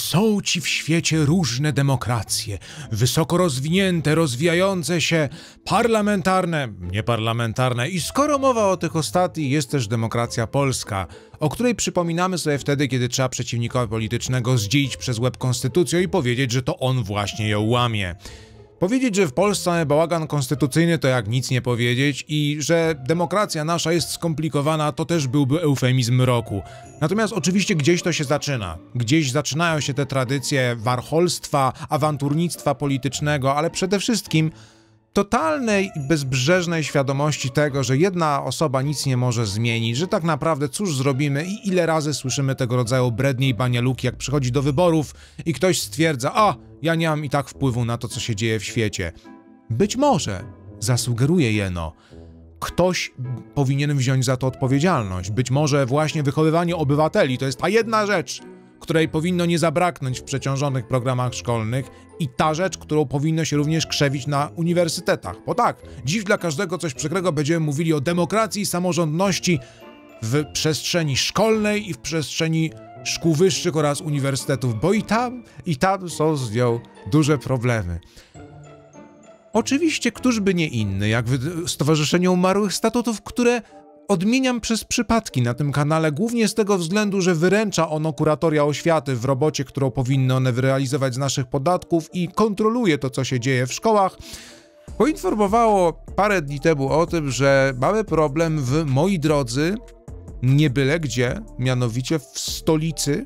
Są ci w świecie różne demokracje, wysoko rozwinięte, rozwijające się, parlamentarne, nieparlamentarne i skoro mowa o tych ostatnich, jest też demokracja polska, o której przypominamy sobie wtedy, kiedy trzeba przeciwnika politycznego zdzielić przez łeb konstytucją i powiedzieć, że to on właśnie ją łamie. Powiedzieć, że w Polsce mamy bałagan konstytucyjny, to jak nic nie powiedzieć i że demokracja nasza jest skomplikowana, to też byłby eufemizm roku. Natomiast oczywiście gdzieś to się zaczyna. Gdzieś zaczynają się te tradycje warcholstwa, awanturnictwa politycznego, ale przede wszystkim totalnej i bezbrzeżnej świadomości tego, że jedna osoba nic nie może zmienić, że tak naprawdę cóż zrobimy i ile razy słyszymy tego rodzaju brednie i banialuki, jak przychodzi do wyborów i ktoś stwierdza, ja nie mam i tak wpływu na to, co się dzieje w świecie. Być może, zasugeruje jeno, ktoś powinien wziąć za to odpowiedzialność. Być może właśnie wychowywanie obywateli to jest ta jedna rzecz, której powinno nie zabraknąć w przeciążonych programach szkolnych i ta rzecz, którą powinno się również krzewić na uniwersytetach. Bo tak, dziś dla każdego coś przykrego będziemy mówili o demokracji i samorządności w przestrzeni szkolnej i w przestrzeni szkół wyższych oraz uniwersytetów, bo i tam są z nią duże problemy. Oczywiście, któż by nie inny, jak Stowarzyszenie Umarłych Statutów, które odmieniam przez przypadki na tym kanale, głównie z tego względu, że wyręcza ono kuratoria oświaty w robocie, którą powinny one wyrealizować z naszych podatków i kontroluje to, co się dzieje w szkołach, poinformowało parę dni temu o tym, że mamy problem w, moi drodzy, nie byle gdzie, mianowicie w stolicy,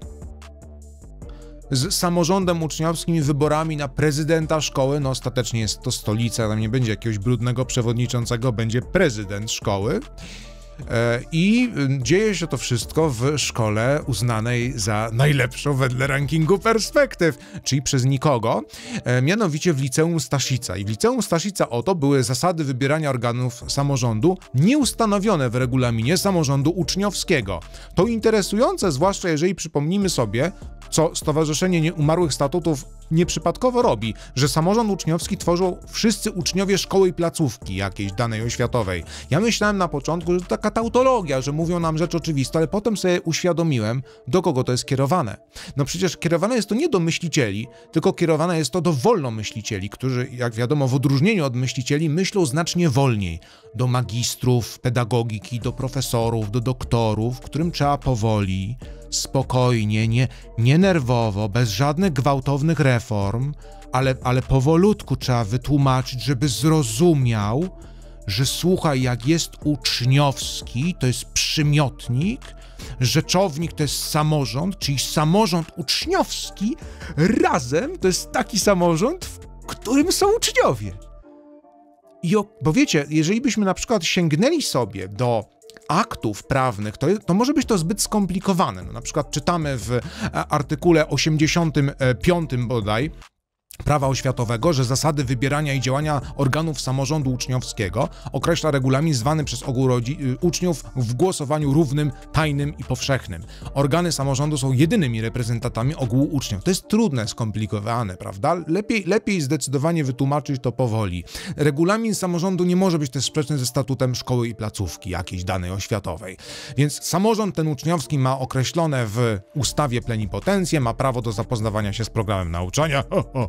z samorządem uczniowskim i wyborami na prezydenta szkoły. No ostatecznie jest to stolica, tam nie będzie jakiegoś brudnego przewodniczącego, będzie prezydent szkoły. I dzieje się to wszystko w szkole uznanej za najlepszą wedle rankingu Perspektyw, czyli przez nikogo, mianowicie w Liceum Staszica. I w Liceum Staszica oto były zasady wybierania organów samorządu nieustanowione w regulaminie samorządu uczniowskiego. To interesujące, zwłaszcza jeżeli przypomnimy sobie, co Stowarzyszenie Umarłych Statutów nieprzypadkowo robi, że samorząd uczniowski tworzą wszyscy uczniowie szkoły i placówki jakiejś danej oświatowej. Ja myślałem na początku, że to taka tautologia, że mówią nam rzecz oczywista, ale potem sobie uświadomiłem, do kogo to jest kierowane. No przecież kierowane jest to nie do myślicieli, tylko kierowane jest to do wolnomyślicieli, którzy, jak wiadomo, w odróżnieniu od myślicieli myślą znacznie wolniej. Do magistrów pedagogiki, do profesorów, do doktorów, którym trzeba powoli, spokojnie, nie nerwowo, bez żadnych gwałtownych reform, ale powolutku trzeba wytłumaczyć, żeby zrozumiał, że słuchaj, jak jest uczniowski, to jest przymiotnik, rzeczownik to jest samorząd, czyli samorząd uczniowski razem to jest taki samorząd, w którym są uczniowie. Bo wiecie, jeżeli byśmy na przykład sięgnęli sobie do aktów prawnych, to może być to zbyt skomplikowane. No, na przykład czytamy w artykule 85 bodaj Prawa Oświatowego, że zasady wybierania i działania organów samorządu uczniowskiego określa regulamin zwany przez ogół uczniów w głosowaniu równym, tajnym i powszechnym. Organy samorządu są jedynymi reprezentantami ogółu uczniów. To jest trudne, skomplikowane, prawda? Lepiej zdecydowanie wytłumaczyć to powoli. Regulamin samorządu nie może być też sprzeczny ze statutem szkoły i placówki jakiejś danej oświatowej. Więc samorząd ten uczniowski ma określone w ustawie plenipotencję, ma prawo do zapoznawania się z programem nauczania,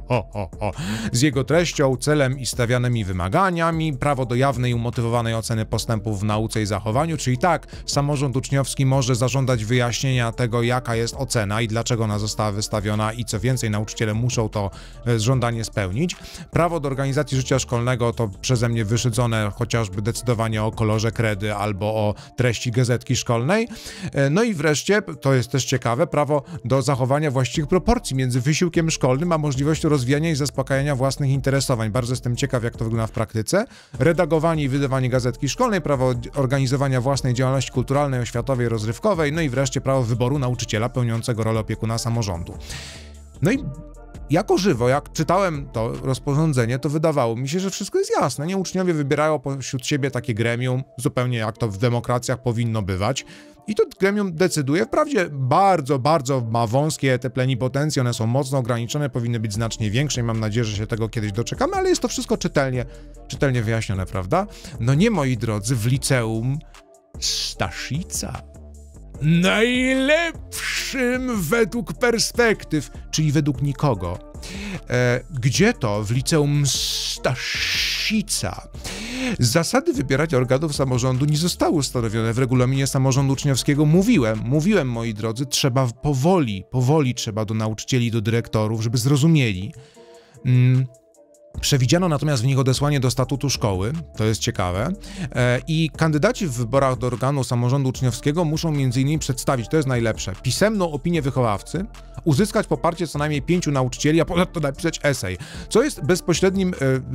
z jego treścią, celem i stawianymi wymaganiami, prawo do jawnej i umotywowanej oceny postępów w nauce i zachowaniu, czyli tak, samorząd uczniowski może zażądać wyjaśnienia tego, jaka jest ocena i dlaczego ona została wystawiona i co więcej, nauczyciele muszą to żądanie spełnić. Prawo do organizacji życia szkolnego to przeze mnie wyszydzone chociażby decydowanie o kolorze kredy albo o treści gazetki szkolnej. No i wreszcie, to jest też ciekawe, prawo do zachowania właściwych proporcji między wysiłkiem szkolnym a możliwością rozwijania i zaspokajania własnych interesowań. Bardzo jestem ciekaw, jak to wygląda w praktyce. Redagowanie i wydawanie gazetki szkolnej, prawo organizowania własnej działalności kulturalnej, oświatowej, rozrywkowej, no i wreszcie prawo wyboru nauczyciela pełniącego rolę opiekuna samorządu. No i jako żywo, jak czytałem to rozporządzenie, to wydawało mi się, że wszystko jest jasne. Nie, uczniowie wybierają pośród siebie takie gremium, zupełnie jak to w demokracjach powinno bywać. I to gremium decyduje. Wprawdzie bardzo ma wąskie te plenipotencje, one są mocno ograniczone, powinny być znacznie większe i mam nadzieję, że się tego kiedyś doczekamy, ale jest to wszystko czytelnie wyjaśnione, prawda? No nie, moi drodzy, w Liceum Staszica najlepszym według perspektyw, czyli według nikogo. Gdzie to? W liceum Staszica. Zasady wybierania organów samorządu nie zostały ustanowione w regulaminie samorządu uczniowskiego. Mówiłem, moi drodzy, trzeba powoli trzeba do nauczycieli, do dyrektorów, żeby zrozumieli. Przewidziano natomiast w nich odesłanie do statutu szkoły, to jest ciekawe, i kandydaci w wyborach do organu samorządu uczniowskiego muszą m.in. przedstawić, to jest najlepsze, pisemną opinię wychowawcy, uzyskać poparcie co najmniej 5 nauczycieli, a ponadto napisać esej, co jest bezpośrednią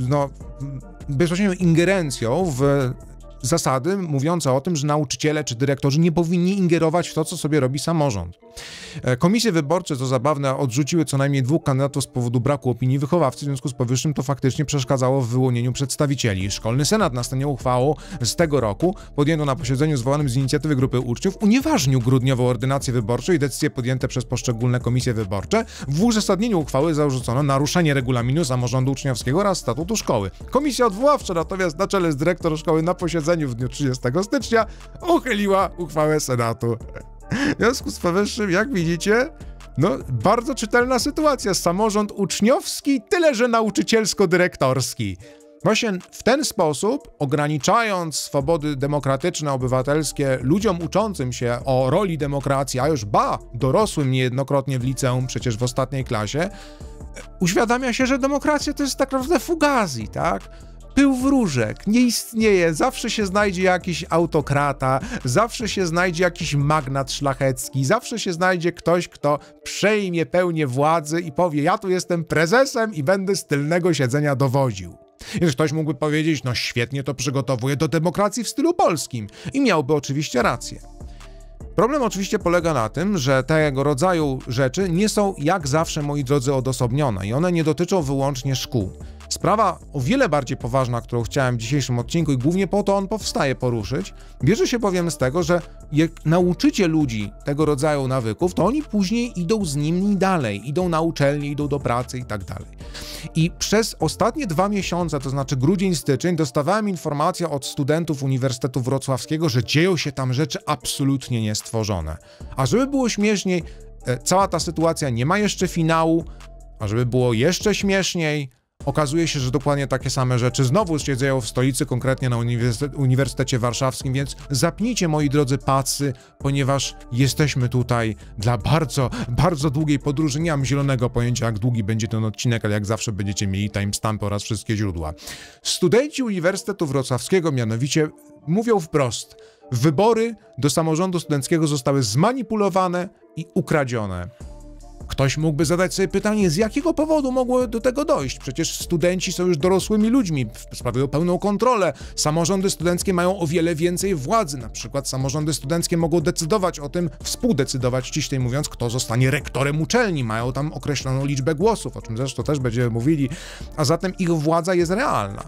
ingerencją w zasady mówiące o tym, że nauczyciele czy dyrektorzy nie powinni ingerować w to, co sobie robi samorząd. Komisje wyborcze, co zabawne, odrzuciły co najmniej 2 kandydatów z powodu braku opinii wychowawcy, w związku z powyższym to faktycznie przeszkadzało w wyłonieniu przedstawicieli. Szkolny Senat następnie uchwałą z tego roku podjęto na posiedzeniu zwołanym z inicjatywy grupy uczniów unieważnił grudniową ordynację wyborczą i decyzje podjęte przez poszczególne komisje wyborcze. W uzasadnieniu uchwały zarzucono naruszenie regulaminu samorządu uczniowskiego oraz statutu szkoły. Komisja odwoławcza natomiast na czele z dyrektor szkoły na posiedzeniu w dniu 30 stycznia uchyliła uchwałę Senatu. W związku z powyższym, jak widzicie, bardzo czytelna sytuacja. Samorząd uczniowski, tyle że nauczycielsko-dyrektorski. Właśnie w ten sposób, ograniczając swobody demokratyczne, obywatelskie ludziom uczącym się o roli demokracji, a już dorosłym niejednokrotnie w liceum, przecież w ostatniej klasie, uświadamia się, że demokracja to jest tak naprawdę fugazi, tak? Pył wróżek, nie istnieje, zawsze się znajdzie jakiś autokrata, zawsze się znajdzie jakiś magnat szlachecki, zawsze się znajdzie ktoś, kto przejmie pełnię władzy i powie: ja tu jestem prezesem i będę z tylnego siedzenia dowodził. Więc ktoś mógłby powiedzieć: no świetnie to przygotowuje do demokracji w stylu polskim i miałby oczywiście rację. Problem oczywiście polega na tym, że tego rodzaju rzeczy nie są jak zawsze, moi drodzy, odosobnione i one nie dotyczą wyłącznie szkół. Sprawa o wiele bardziej poważna, którą chciałem w dzisiejszym odcinku i głównie po to on powstaje poruszyć, bierze się bowiem z tego, że jak nauczycie ludzi tego rodzaju nawyków, to oni później idą z nimi dalej, idą na uczelnię, idą do pracy i tak dalej. I przez ostatnie 2 miesiące, to znaczy grudzień, styczeń, dostawałem informację od studentów Uniwersytetu Wrocławskiego, że dzieją się tam rzeczy absolutnie niestworzone. A żeby było śmieszniej, cała ta sytuacja nie ma jeszcze finału, a żeby było jeszcze śmieszniej, okazuje się, że dokładnie takie same rzeczy znowu się dzieją w stolicy, konkretnie na Uniwersytecie Warszawskim, więc zapnijcie, moi drodzy, pasy, ponieważ jesteśmy tutaj dla bardzo, bardzo długiej podróży. Nie mam zielonego pojęcia, jak długi będzie ten odcinek, ale jak zawsze będziecie mieli timestampy oraz wszystkie źródła. Studenci Uniwersytetu Wrocławskiego mianowicie mówią wprost: wybory do samorządu studenckiego zostały zmanipulowane i ukradzione. Ktoś mógłby zadać sobie pytanie, z jakiego powodu mogło do tego dojść? Przecież studenci są już dorosłymi ludźmi, sprawują pełną kontrolę. Samorządy studenckie mają o wiele więcej władzy. Na przykład samorządy studenckie mogą decydować o tym, współdecydować, ściślej mówiąc, kto zostanie rektorem uczelni. Mają tam określoną liczbę głosów, o czym zresztą też będziemy mówili, a zatem ich władza jest realna.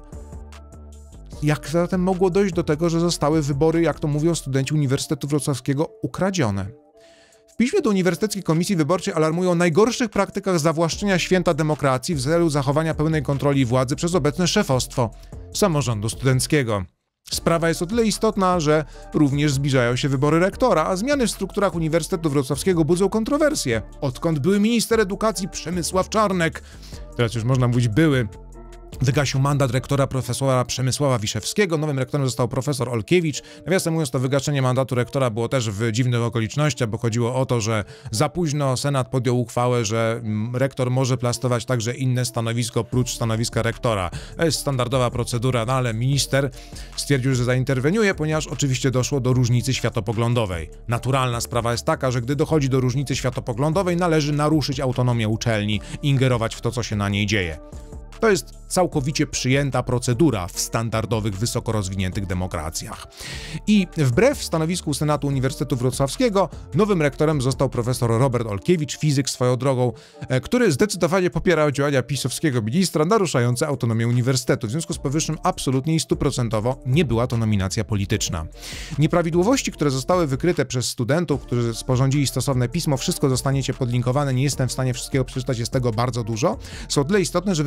Jak zatem mogło dojść do tego, że zostały wybory, jak to mówią studenci Uniwersytetu Wrocławskiego, ukradzione? W piśmie do Uniwersyteckiej Komisji Wyborczej alarmują o najgorszych praktykach zawłaszczenia święta demokracji w celu zachowania pełnej kontroli władzy przez obecne szefostwo samorządu studenckiego. Sprawa jest o tyle istotna, że również zbliżają się wybory rektora, a zmiany w strukturach Uniwersytetu Wrocławskiego budzą kontrowersje. Odkąd były minister edukacji Przemysław Czarnek, teraz już można mówić były, wygasił mandat rektora profesora Przemysława Wiszewskiego, nowym rektorem został profesor Olkiewicz. Nawiasem mówiąc, to wygaszenie mandatu rektora było też w dziwnych okolicznościach, bo chodziło o to, że za późno Senat podjął uchwałę, że rektor może plastować także inne stanowisko oprócz stanowiska rektora. To jest standardowa procedura, no ale minister stwierdził, że zainterweniuje, ponieważ oczywiście doszło do różnicy światopoglądowej. Naturalna sprawa jest taka, że gdy dochodzi do różnicy światopoglądowej, należy naruszyć autonomię uczelni, ingerować w to, co się na niej dzieje. To jest całkowicie przyjęta procedura w standardowych, wysoko rozwiniętych demokracjach. I wbrew stanowisku Senatu Uniwersytetu Wrocławskiego, nowym rektorem został profesor Robert Olkiewicz, fizyk swoją drogą, który zdecydowanie popierał działania pisowskiego ministra naruszające autonomię uniwersytetu. W związku z powyższym absolutnie i 100% nie była to nominacja polityczna. Nieprawidłowości, które zostały wykryte przez studentów, którzy sporządzili stosowne pismo, wszystko zostaniecie podlinkowane, nie jestem w stanie wszystkiego przeczytać, jest tego bardzo dużo, są o tyle istotne, że wybrani w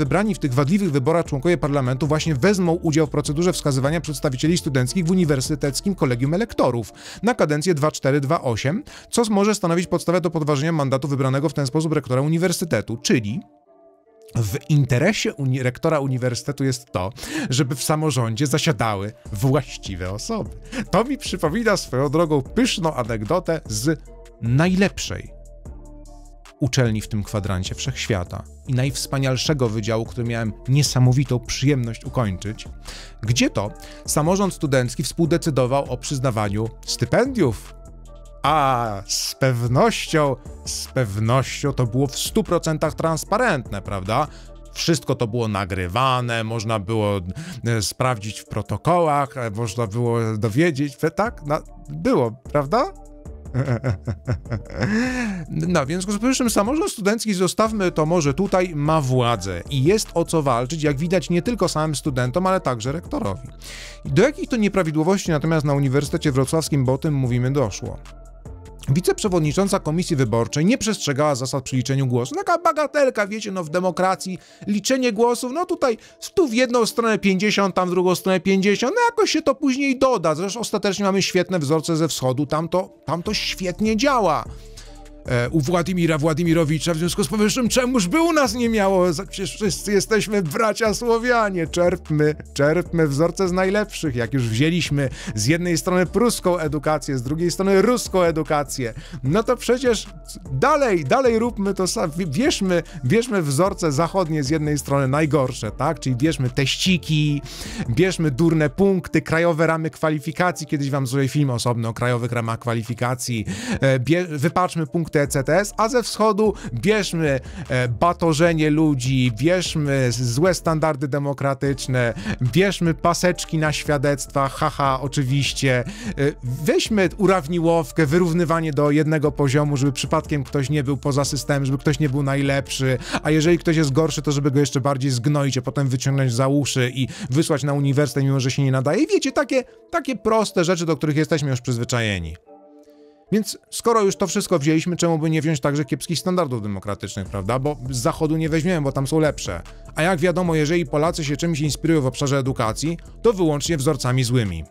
tych wadliwych wyborach członkowie parlamentu właśnie wezmą udział w procedurze wskazywania przedstawicieli studenckich w Uniwersyteckim Kolegium Elektorów na kadencję 2-4-2-8, co może stanowić podstawę do podważenia mandatu wybranego w ten sposób rektora uniwersytetu, czyli w interesie rektora uniwersytetu jest to, żeby w samorządzie zasiadały właściwe osoby. To mi przypomina swoją drogą pyszną anegdotę z najlepszej uczelni w tym kwadrancie wszechświata i najwspanialszego wydziału, który miałem niesamowitą przyjemność ukończyć, gdzie to samorząd studencki współdecydował o przyznawaniu stypendiów. A z pewnością to było w 100% transparentne, prawda? Wszystko to było nagrywane, można było sprawdzić w protokołach, można było dowiedzieć, tak? Było, prawda? No, więc z powyższym samorząd studencki, zostawmy to może tutaj, ma władzę i jest o co walczyć, jak widać nie tylko samym studentom, ale także rektorowi. Do jakich to nieprawidłowości natomiast na Uniwersytecie Wrocławskim, bo o tym mówimy, doszło? Wiceprzewodnicząca komisji wyborczej nie przestrzegała zasad przy liczeniu głosów. Taka bagatelka, wiecie, no w demokracji liczenie głosów, no tutaj tu w jedną stronę 50, tam w drugą stronę 50, no jakoś się to później doda. Zresztą ostatecznie mamy świetne wzorce ze wschodu, tam to świetnie działa. U Władimira Władimirowicza, w związku z powyższym czemuż by u nas nie miało? Przecież wszyscy jesteśmy bracia Słowianie, czerpmy wzorce z najlepszych. Jak już wzięliśmy z jednej strony pruską edukację, z drugiej strony ruską edukację, no to przecież dalej róbmy to samo, bierzmy wzorce zachodnie z jednej strony najgorsze, tak? Czyli bierzmy teściki, bierzmy durne punkty, krajowe ramy kwalifikacji, kiedyś wam zrobię film osobny o krajowych ramach kwalifikacji, wypatrzmy punkty ECTS, a ze wschodu bierzmy batorzenie ludzi, bierzmy złe standardy demokratyczne, bierzmy paseczki na świadectwach, haha, oczywiście, weźmy urawniłowkę, wyrównywanie do jednego poziomu, żeby przypadkiem ktoś nie był poza systemem, żeby ktoś nie był najlepszy, a jeżeli ktoś jest gorszy, to żeby go jeszcze bardziej zgnoić, a potem wyciągnąć za uszy i wysłać na uniwersytet, mimo że się nie nadaje. I wiecie, takie proste rzeczy, do których jesteśmy już przyzwyczajeni. Więc skoro już to wszystko wzięliśmy, czemu by nie wziąć także kiepskich standardów demokratycznych, prawda? Bo z zachodu nie weźmiemy, bo tam są lepsze. A jak wiadomo, jeżeli Polacy się czymś inspirują w obszarze edukacji, to wyłącznie wzorcami złymi.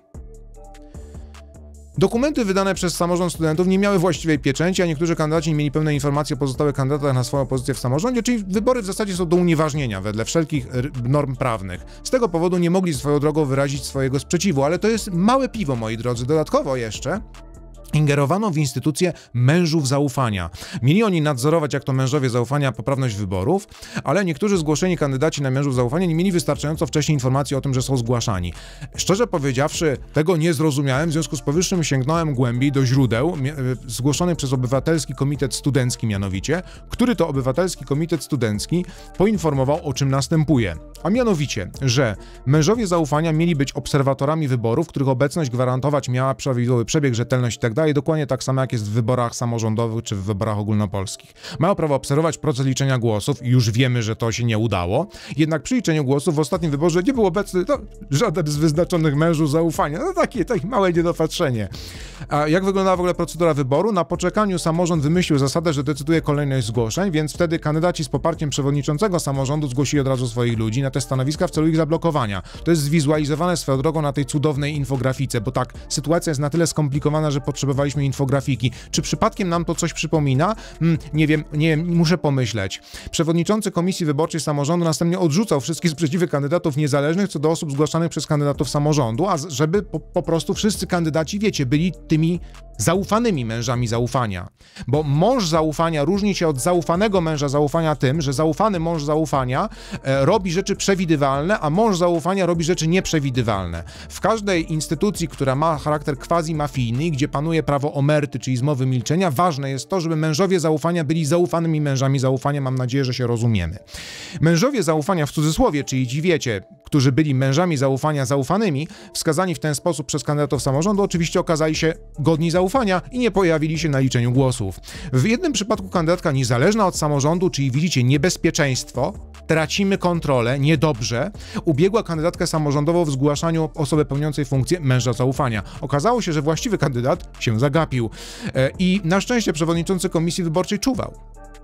Dokumenty wydane przez samorząd studentów nie miały właściwej pieczęci, a niektórzy kandydaci nie mieli pełnej informacji o pozostałych kandydatach na swoją pozycję w samorządzie, czyli wybory w zasadzie są do unieważnienia wedle wszelkich norm prawnych. Z tego powodu nie mogli swoją drogą wyrazić swojego sprzeciwu, ale to jest małe piwo, moi drodzy. Dodatkowo jeszcze ingerowano w instytucję mężów zaufania. Mieli oni nadzorować, jak to mężowie zaufania, poprawność wyborów, ale niektórzy zgłoszeni kandydaci na mężów zaufania nie mieli wystarczająco wcześniej informacji o tym, że są zgłaszani. Szczerze powiedziawszy, tego nie zrozumiałem, w związku z powyższym sięgnąłem głębiej do źródeł zgłoszonych przez Obywatelski Komitet Studencki mianowicie, który to Obywatelski Komitet Studencki poinformował, o czym następuje. A mianowicie, że mężowie zaufania mieli być obserwatorami wyborów, których obecność gwarantować miała prawidłowy przebieg, rzetelność itd. Dokładnie tak samo jak jest w wyborach samorządowych czy w wyborach ogólnopolskich. Mają prawo obserwować proces liczenia głosów, już wiemy, że to się nie udało, jednak przy liczeniu głosów w ostatnim wyborze nie był obecny żaden z wyznaczonych mężów zaufania. No takie małe niedopatrzenie. A jak wyglądała w ogóle procedura wyboru? Na poczekaniu samorząd wymyślił zasadę, że decyduje kolejność zgłoszeń, więc wtedy kandydaci z poparciem przewodniczącego samorządu zgłosili od razu swoich ludzi na te stanowiska w celu ich zablokowania. To jest zwizualizowane swoją drogą na tej cudownej infografice, bo tak, sytuacja jest na tyle skomplikowana, że potrzebowaliśmy infografiki. Czy przypadkiem nam to coś przypomina? Nie wiem, muszę pomyśleć. Przewodniczący Komisji Wyborczej Samorządu następnie odrzucał wszystkie sprzeciwy kandydatów niezależnych co do osób zgłaszanych przez kandydatów samorządu, a żeby po prostu wszyscy kandydaci, wiecie, byli tymi zaufanymi mężami zaufania. Bo mąż zaufania różni się od zaufanego męża zaufania tym, że zaufany mąż zaufania robi rzeczy przewidywalne, a mąż zaufania robi rzeczy nieprzewidywalne. W każdej instytucji, która ma charakter quasi-mafijny, gdzie panuje prawo omerty, czyli zmowy milczenia, ważne jest to, żeby mężowie zaufania byli zaufanymi mężami zaufania. Mam nadzieję, że się rozumiemy. Mężowie zaufania w cudzysłowie, czyli ci wiecie, którzy byli mężami zaufania zaufanymi, wskazani w ten sposób przez kandydatów samorządu, oczywiście okazali się godni zaufania i nie pojawili się na liczeniu głosów. W jednym przypadku kandydatka niezależna od samorządu, czyli widzicie niebezpieczeństwo, tracimy kontrolę, niedobrze, ubiegła kandydatkę samorządową w zgłaszaniu osoby pełniącej funkcję męża zaufania. Okazało się, że właściwy kandydat się zagapił i na szczęście przewodniczący komisji wyborczej czuwał.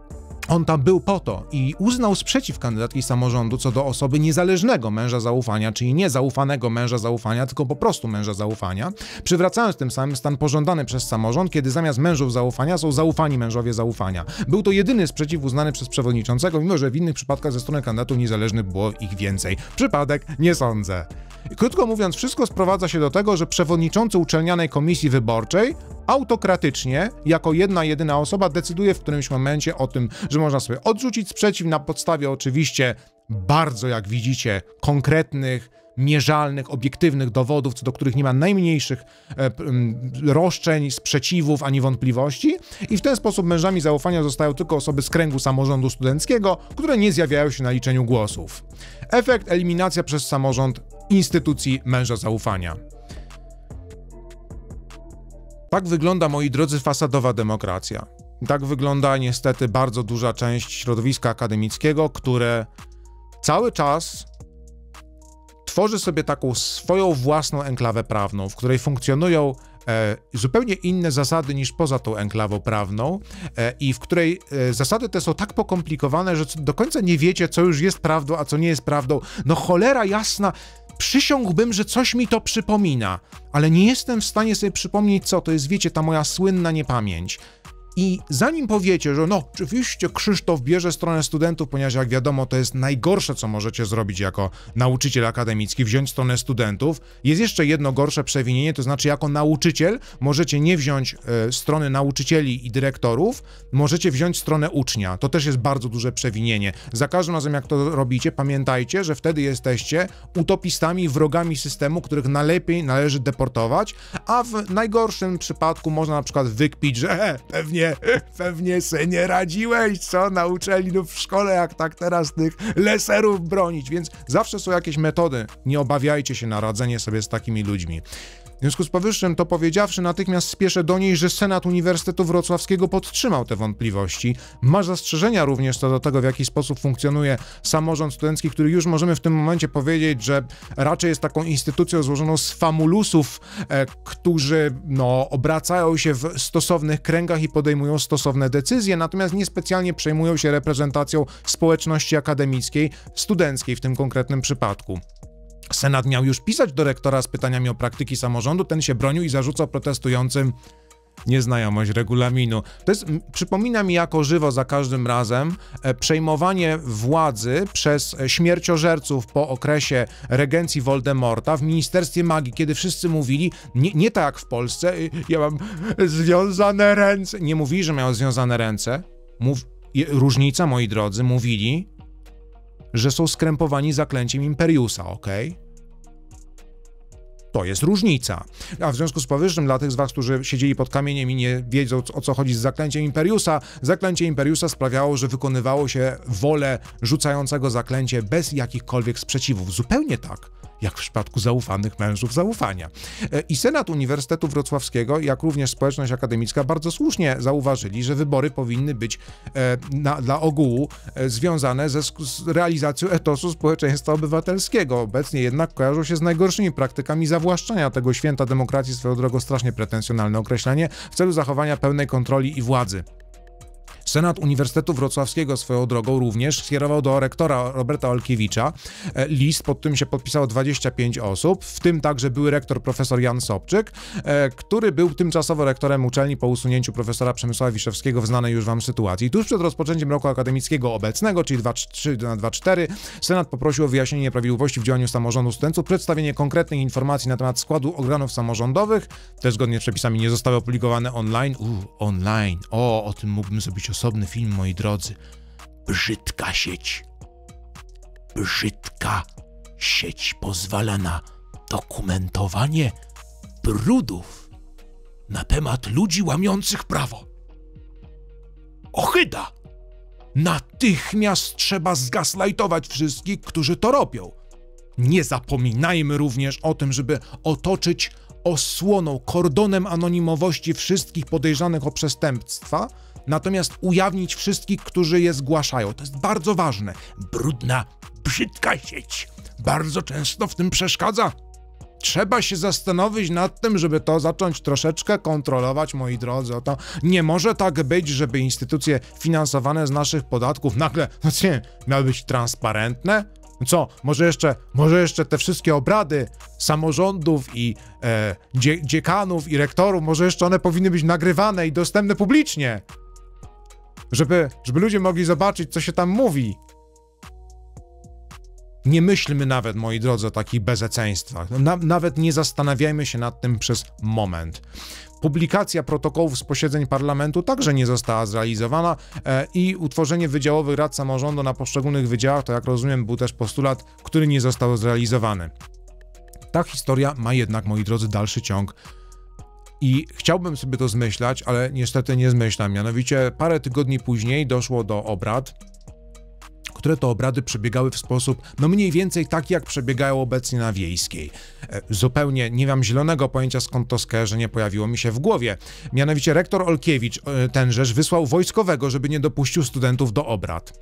On tam był po to i uznał sprzeciw kandydatki samorządu co do osoby niezależnego męża zaufania, czyli nie zaufanego męża zaufania, tylko po prostu męża zaufania, przywracając tym samym stan pożądany przez samorząd, kiedy zamiast mężów zaufania są zaufani mężowie zaufania. Był to jedyny sprzeciw uznany przez przewodniczącego, mimo że w innych przypadkach ze strony kandydatów niezależnych było ich więcej. Przypadek? Nie sądzę. Krótko mówiąc, wszystko sprowadza się do tego, że przewodniczący uczelnianej komisji wyborczej autokratycznie, jako jedyna osoba decyduje w którymś momencie o tym, że można sobie odrzucić sprzeciw na podstawie oczywiście bardzo, jak widzicie, konkretnych, mierzalnych, obiektywnych dowodów, co do których nie ma najmniejszych roszczeń, sprzeciwów ani wątpliwości i w ten sposób mężami zaufania zostają tylko osoby z kręgu samorządu studenckiego, które nie zjawiają się na liczeniu głosów. Efekt: eliminacja przez samorząd instytucji męża zaufania. Tak wygląda, moi drodzy, fasadowa demokracja. Tak wygląda niestety bardzo duża część środowiska akademickiego, które cały czas tworzy sobie taką swoją własną enklawę prawną, w której funkcjonują zupełnie inne zasady niż poza tą enklawą prawną i w której zasady te są tak pokomplikowane, że do końca nie wiecie, co już jest prawdą, a co nie jest prawdą. No cholera jasna, przysiągłbym, że coś mi to przypomina, ale nie jestem w stanie sobie przypomnieć, co to jest, wiecie, ta moja słynna niepamięć. I zanim powiecie, że no, oczywiście Krzysztof bierze stronę studentów, ponieważ jak wiadomo, to jest najgorsze, co możecie zrobić jako nauczyciel akademicki, wziąć stronę studentów, jest jeszcze jedno gorsze przewinienie, to znaczy jako nauczyciel możecie nie wziąć strony nauczycieli i dyrektorów, możecie wziąć stronę ucznia. To też jest bardzo duże przewinienie. Za każdym razem, jak to robicie, pamiętajcie, że wtedy jesteście utopistami, wrogami systemu, których najlepiej należy deportować, a w najgorszym przypadku można na przykład wykpić, że pewnie se nie radziłeś, co, na uczelni lub w szkole, jak tak teraz tych leserów bronić, więc zawsze są jakieś metody, nie obawiajcie się na radzenie sobie z takimi ludźmi. W związku z powyższym, to powiedziawszy, natychmiast spieszę donieść, że Senat Uniwersytetu Wrocławskiego podtrzymał te wątpliwości. Ma zastrzeżenia również co do tego, w jaki sposób funkcjonuje samorząd studencki, który już możemy w tym momencie powiedzieć, że raczej jest taką instytucją złożoną z famulusów, którzy obracają się w stosownych kręgach i podejmują stosowne decyzje, natomiast niespecjalnie przejmują się reprezentacją społeczności akademickiej, studenckiej w tym konkretnym przypadku. Senat miał już pisać do rektora z pytaniami o praktyki samorządu, ten się bronił i zarzucał protestującym nieznajomość regulaminu. To jest, przypomina mi jako żywo za każdym razem, przejmowanie władzy przez śmierciożerców po okresie regencji Voldemorta w Ministerstwie Magii, kiedy wszyscy mówili, nie tak jak w Polsce, ja mam związane ręce. Nie mówili, że miał związane ręce. Różnica, moi drodzy, mówili, że są skrępowani zaklęciem Imperiusa, okej? To jest różnica. A w związku z powyższym, dla tych z was, którzy siedzieli pod kamieniem i nie wiedzą, o co chodzi z zaklęciem Imperiusa, zaklęcie Imperiusa sprawiało, że wykonywało się wolę rzucającego zaklęcie bez jakichkolwiek sprzeciwów. Zupełnie tak, jak w przypadku zaufanych mężów zaufania. I Senat Uniwersytetu Wrocławskiego, jak również społeczność akademicka bardzo słusznie zauważyli, że wybory powinny być dla ogółu związane z realizacją etosu społeczeństwa obywatelskiego. Obecnie jednak kojarzą się z najgorszymi praktykami zawłaszczania tego święta demokracji, swoją drogą strasznie pretensjonalne określenie, w celu zachowania pełnej kontroli i władzy. Senat Uniwersytetu Wrocławskiego swoją drogą również skierował do rektora Roberta Olkiewicza list, pod którym się podpisało 25 osób, w tym także były rektor profesor Jan Sobczyk, który był tymczasowo rektorem uczelni po usunięciu profesora Przemysława Wiszewskiego w znanej już wam sytuacji. Tuż przed rozpoczęciem roku akademickiego obecnego, czyli 2-3-4, Senat poprosił o wyjaśnienie nieprawidłowości w działaniu samorządu studentów, przedstawienie konkretnych informacji na temat składu organów samorządowych, te zgodnie z przepisami nie zostały opublikowane online. Online. O tym mógłbym zrobić osobny film, moi drodzy. Brzydka sieć. Brzydka sieć pozwala na dokumentowanie brudów na temat ludzi łamiących prawo. Ohyda! Natychmiast trzeba zgaslightować wszystkich, którzy to robią. Nie zapominajmy również o tym, żeby otoczyć osłoną, kordonem anonimowości wszystkich podejrzanych o przestępstwa, natomiast ujawnić wszystkich, którzy je zgłaszają. To jest bardzo ważne. Brudna, brzydka sieć bardzo często w tym przeszkadza. trzeba się zastanowić nad tym, żeby to zacząć troszeczkę kontrolować, moi drodzy. Oto nie może tak być, żeby instytucje finansowane z naszych podatków nagle, miały być transparentne? Co, może jeszcze te wszystkie obrady samorządów i dziekanów i rektorów, może jeszcze one powinny być nagrywane i dostępne publicznie, żeby ludzie mogli zobaczyć, co się tam mówi. Nie myślmy nawet, moi drodzy, o takich bezeceństwach. Nawet nie zastanawiajmy się nad tym przez moment. Publikacja protokołów z posiedzeń parlamentu także nie została zrealizowana i utworzenie wydziałowych rad samorządu na poszczególnych wydziałach, to jak rozumiem był też postulat, który nie został zrealizowany. Ta historia ma jednak, moi drodzy, dalszy ciąg i chciałbym sobie to zmyślać, ale niestety nie zmyślam. Mianowicie parę tygodni później doszło do obrad, które to obrady przebiegały w sposób, mniej więcej taki, jak przebiegają obecnie na Wiejskiej. Zupełnie nie mam zielonego pojęcia, skąd to skojarzenie pojawiło mi się w głowie. Mianowicie rektor Olkiewicz tenżeż wysłał wojskowego, żeby nie dopuścił studentów do obrad.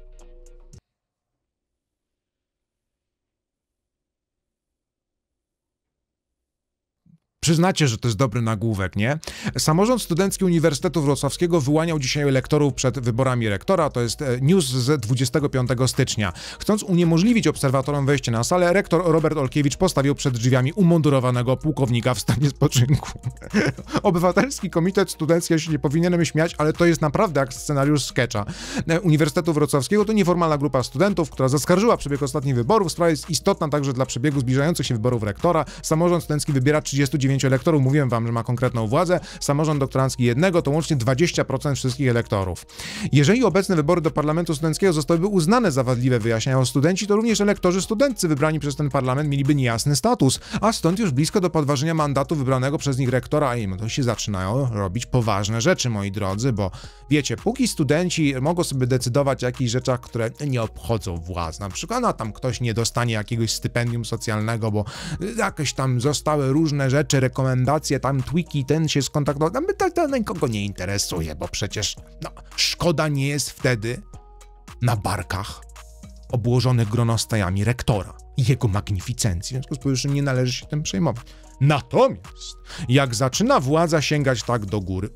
Przyznacie, że to jest dobry nagłówek, nie? Samorząd Studencki Uniwersytetu Wrocławskiego wyłaniał dzisiaj lektorów przed wyborami rektora, to jest news z 25 stycznia. Chcąc uniemożliwić obserwatorom wejście na salę, rektor Robert Olkiewicz postawił przed drzwiami umundurowanego pułkownika w stanie spoczynku. Obywatelski Komitet Studencki, ja się nie powinienem śmiać, ale to jest naprawdę jak scenariusz sketcha. Uniwersytetu Wrocławskiego to nieformalna grupa studentów, która zaskarżyła przebieg ostatnich wyborów. Sprawa jest istotna także dla przebiegu zbliżających się wyborów rektora. Samorząd studencki wybiera 39 elektorów, mówiłem wam, że ma konkretną władzę, samorząd doktorancki jednego, to łącznie 20% wszystkich elektorów. Jeżeli obecne wybory do Parlamentu Studenckiego zostałyby uznane za wadliwe, wyjaśniają studenci, to również elektorzy studenccy wybrani przez ten parlament mieliby niejasny status, a stąd już blisko do podważenia mandatu wybranego przez nich rektora, a to się zaczynają robić poważne rzeczy, moi drodzy, bo wiecie, póki studenci mogą sobie decydować o jakichś rzeczach, które nie obchodzą władz, na przykład, no tam ktoś nie dostanie jakiegoś stypendium socjalnego, bo jakieś tam zostały różne rzeczy, rekomendacje, tam tweaki, ten się skontaktował, to nikogo nie interesuje, bo przecież szkoda nie jest wtedy na barkach obłożonych gronostajami rektora i jego magnificencji, w związku z powyższym nie należy się tym przejmować. Natomiast jak zaczyna władza sięgać tak do góry,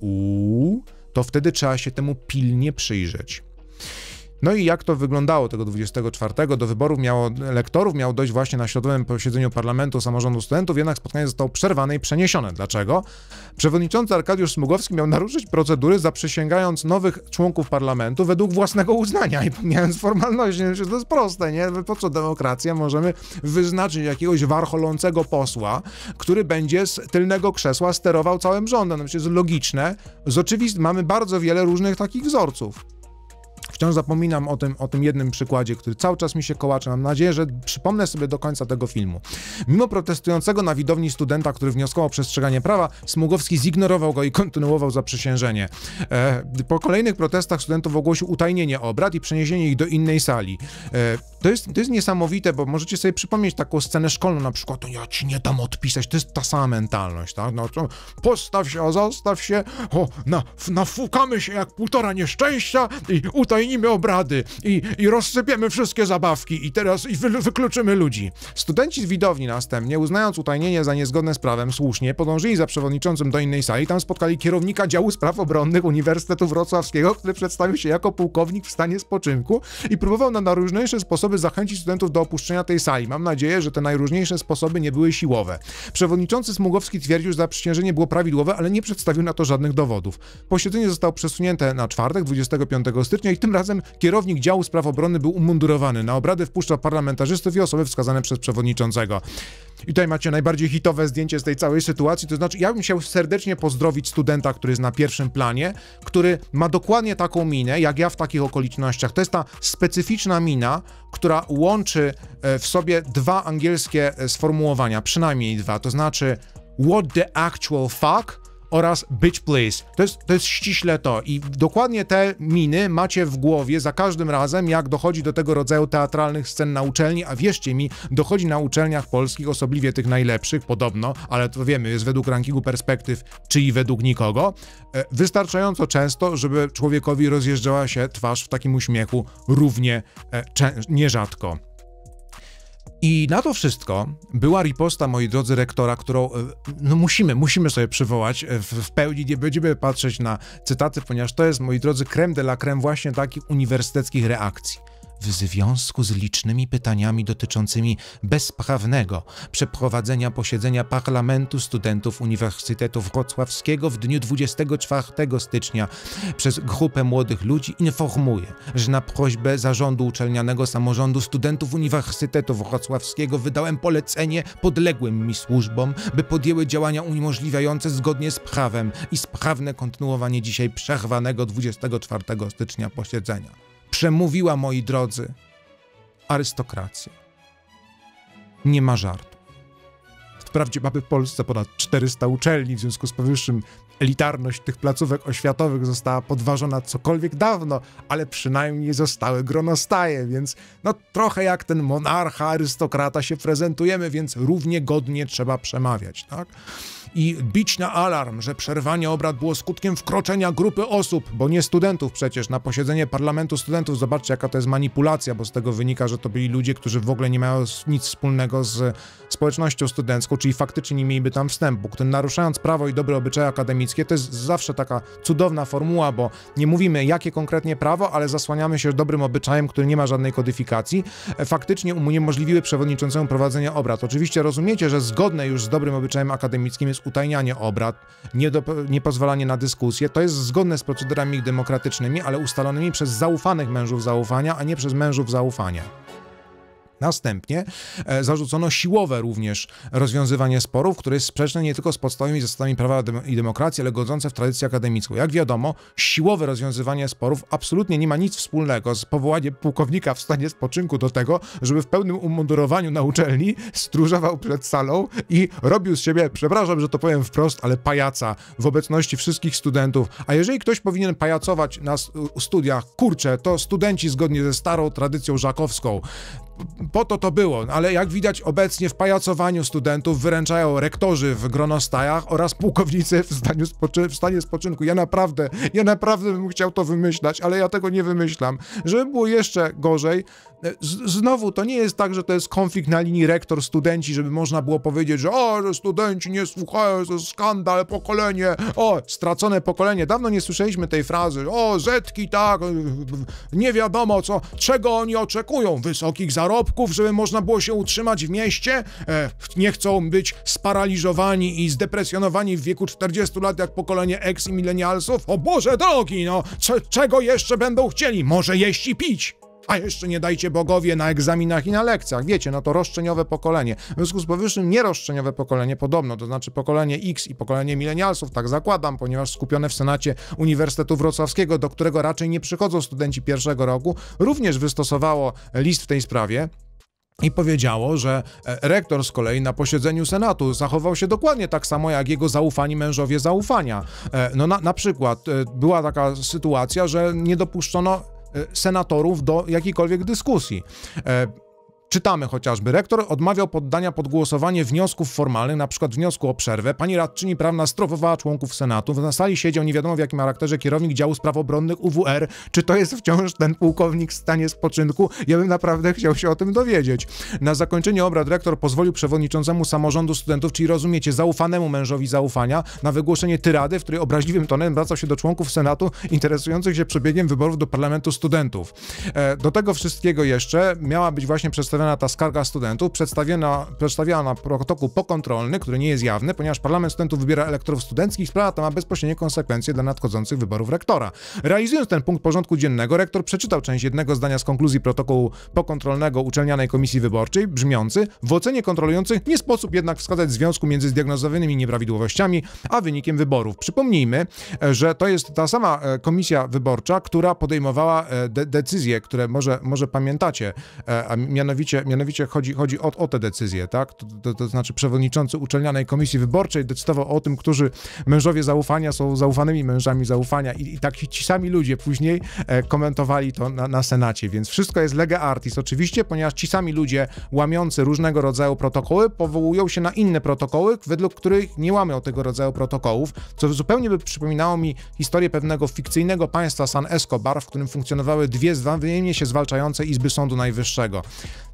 to wtedy trzeba się temu pilnie przyjrzeć. No i jak to wyglądało tego 24? Do wyborów lektorów miało dojść właśnie na środowym posiedzeniu Parlamentu Samorządu Studentów, jednak spotkanie zostało przerwane i przeniesione. Dlaczego? Przewodniczący Arkadiusz Smugowski miał naruszyć procedury, zaprzysięgając nowych członków parlamentu według własnego uznania i pomijając formalności. To jest proste, nie? Po co demokracja? Możemy wyznaczyć jakiegoś warcholącego posła, który będzie z tylnego krzesła sterował całym rządem. To jest logiczne. Mamy bardzo wiele różnych takich wzorców. Wciąż zapominam o tym jednym przykładzie, który cały czas mi się kołacze. Mam nadzieję, że przypomnę sobie do końca tego filmu. Mimo protestującego na widowni studenta, który wnioskował o przestrzeganie prawa, Smugowski zignorował go i kontynuował zaprzysiężenie. Po kolejnych protestach studentów ogłosił utajnienie obrad i przeniesienie ich do innej sali. To jest niesamowite, bo możecie sobie przypomnieć taką scenę szkolną, na przykład, to ja ci nie dam odpisać, to jest ta sama mentalność, tak? No to postaw się, zastaw się, nafukamy się jak półtora nieszczęścia i utajnimy obrady i rozsypiemy wszystkie zabawki i teraz wykluczymy ludzi. Studenci z widowni następnie, uznając utajnienie za niezgodne z prawem, słusznie podążyli za przewodniczącym do innej sali, tam spotkali kierownika działu spraw obronnych Uniwersytetu Wrocławskiego, który przedstawił się jako pułkownik w stanie spoczynku i próbował na najróżniejsze sposoby zachęcić studentów do opuszczenia tej sali. Mam nadzieję, że te najróżniejsze sposoby nie były siłowe. Przewodniczący Smugowski twierdził, że zaprzysiężenie było prawidłowe, ale nie przedstawił na to żadnych dowodów. Posiedzenie zostało przesunięte na czwartek, 25 stycznia i tym razem kierownik działu spraw obronnych był umundurowany. Na obrady wpuszczał parlamentarzystów i osoby wskazane przez przewodniczącego. I tutaj macie najbardziej hitowe zdjęcie z tej całej sytuacji, to znaczy ja bym chciał serdecznie pozdrowić studenta, który jest na pierwszym planie, który ma dokładnie taką minę, jak ja w takich okolicznościach. To jest ta specyficzna mina, która łączy w sobie dwa angielskie sformułowania, przynajmniej dwa, to znaczy what the actual fuck oraz bitch please. To jest ściśle to i dokładnie te miny macie w głowie za każdym razem, jak dochodzi do tego rodzaju teatralnych scen na uczelni, a wierzcie mi, dochodzi na uczelniach polskich, osobliwie tych najlepszych, podobno, ale to wiemy, jest według rankingu perspektyw, czyli według nikogo, wystarczająco często, żeby człowiekowi rozjeżdżała się twarz w takim uśmiechu równie nierzadko. I na to wszystko była riposta, moi drodzy, rektora, którą no musimy sobie przywołać w pełni, nie będziemy patrzeć na cytaty, ponieważ to jest, moi drodzy, crème de la crème właśnie takich uniwersyteckich reakcji. W związku z licznymi pytaniami dotyczącymi bezprawnego przeprowadzenia posiedzenia Parlamentu Studentów Uniwersytetu Wrocławskiego w dniu 24 stycznia przez grupę młodych ludzi informuję, że na prośbę Zarządu Uczelnianego Samorządu Studentów Uniwersytetu Wrocławskiego wydałem polecenie podległym mi służbom, by podjęły działania uniemożliwiające zgodnie z prawem i sprawne kontynuowanie dzisiaj przerwanego 24 stycznia posiedzenia. Przemówiła, moi drodzy, arystokracja. Nie ma żartu. Wprawdzie mamy w Polsce ponad 400 uczelni, w związku z powyższym elitarność tych placówek oświatowych została podważona cokolwiek dawno, ale przynajmniej zostały gronostaje, więc no trochę jak ten monarcha, arystokrata się prezentujemy, więc równie godnie trzeba przemawiać, tak? I bić na alarm, że przerwanie obrad było skutkiem wkroczenia grupy osób, bo nie studentów przecież, na posiedzenie Parlamentu Studentów. Zobaczcie, jaka to jest manipulacja, bo z tego wynika, że to byli ludzie, którzy w ogóle nie mają nic wspólnego z społecznością studencką, czyli faktycznie nie mieliby tam wstępu. Który naruszając prawo i dobre obyczaje akademickie, to jest zawsze taka cudowna formuła, bo nie mówimy jakie konkretnie prawo, ale zasłaniamy się dobrym obyczajem, który nie ma żadnej kodyfikacji, faktycznie uniemożliwiły przewodniczącemu prowadzenie obrad. Oczywiście rozumiecie, że zgodne już z dobrym obyczajem akademickim jest utajnianie obrad, niepozwalanie na dyskusję. To jest zgodne z procedurami demokratycznymi, ale ustalonymi przez zaufanych mężów zaufania, a nie przez mężów zaufania. Następnie zarzucono siłowe również rozwiązywanie sporów, które jest sprzeczne nie tylko z podstawowymi zasadami prawa i demokracji, ale godzące w tradycję akademicką. Jak wiadomo, siłowe rozwiązywanie sporów absolutnie nie ma nic wspólnego z powołaniem pułkownika w stanie spoczynku do tego, żeby w pełnym umundurowaniu na uczelni stróżował przed salą i robił z siebie, przepraszam, że to powiem wprost, ale pajaca w obecności wszystkich studentów. A jeżeli ktoś powinien pajacować na studiach, kurczę, to studenci zgodnie ze starą tradycją żakowską. Po to było, ale jak widać obecnie w pajacowaniu studentów wyręczają rektorzy w gronostajach oraz pułkownicy w stanie spoczynku. Ja naprawdę bym chciał to wymyślać, ale ja tego nie wymyślam. Żeby było jeszcze gorzej, znowu to nie jest tak, że to jest konflikt na linii rektor-studenci, żeby można było powiedzieć, że że studenci nie słuchają, to skandal, pokolenie, stracone pokolenie. Dawno nie słyszeliśmy tej frazy, zetki, tak, nie wiadomo czego oni oczekują, wysokich zarobków, żeby można było się utrzymać w mieście, nie chcą być sparaliżowani i zdepresjonowani w wieku 40 lat jak pokolenie ex i milenialsów. O Boże drogi, czego jeszcze będą chcieli? Może jeść i pić. A jeszcze nie dajcie bogowie na egzaminach i na lekcjach. Wiecie, to roszczeniowe pokolenie. W związku z powyższym nieroszczeniowe pokolenie podobno, to znaczy pokolenie X i pokolenie milenialsów, tak zakładam, ponieważ skupione w Senacie Uniwersytetu Wrocławskiego, do którego raczej nie przychodzą studenci pierwszego roku, również wystosowało list w tej sprawie. I powiedziało, że rektor z kolei na posiedzeniu Senatu zachował się dokładnie tak samo jak jego zaufani mężowie zaufania. Na przykład była taka sytuacja, że nie dopuszczono senatorów do jakiejkolwiek dyskusji. Czytamy chociażby, rektor odmawiał poddania pod głosowanie wniosków formalnych, na przykład wniosku o przerwę. Pani radczyni prawna strofowała członków Senatu. Na sali siedział nie wiadomo w jakim charakterze kierownik działu spraw obronnych UWR. Czy to jest wciąż ten pułkownik w stanie spoczynku? Ja bym naprawdę chciał się o tym dowiedzieć. Na zakończenie obrad rektor pozwolił przewodniczącemu samorządu studentów, czyli rozumiecie, zaufanemu mężowi zaufania, na wygłoszenie tyrady, w której obraźliwym tonem zwracał się do członków Senatu interesujących się przebiegiem wyborów do Parlamentu Studentów. Do tego wszystkiego jeszcze miała być właśnie przedstawiona ta skarga studentów, przedstawiona protokół pokontrolny, który nie jest jawny, ponieważ Parlament Studentów wybiera elektorów studenckich, sprawa ta ma bezpośrednie konsekwencje dla nadchodzących wyborów rektora. Realizując ten punkt porządku dziennego, rektor przeczytał część jednego zdania z konkluzji protokołu pokontrolnego Uczelnianej Komisji Wyborczej, brzmiący: w ocenie kontrolujących nie sposób jednak wskazać związku między zdiagnozowanymi nieprawidłowościami a wynikiem wyborów. Przypomnijmy, że to jest ta sama komisja wyborcza, która podejmowała decyzje, które może pamiętacie, a mianowicie chodzi o te decyzje, tak? To znaczy przewodniczący Uczelnianej Komisji Wyborczej decydował o tym, którzy mężowie zaufania są zaufanymi mężami zaufania i tak ci sami ludzie później komentowali to na Senacie, więc wszystko jest lege artis oczywiście, ponieważ ci sami ludzie łamiący różnego rodzaju protokoły powołują się na inne protokoły, według których nie łamią tego rodzaju protokołów, co zupełnie by przypominało mi historię pewnego fikcyjnego państwa San Escobar, w którym funkcjonowały dwie wzajemnie się zwalczające izby Sądu Najwyższego.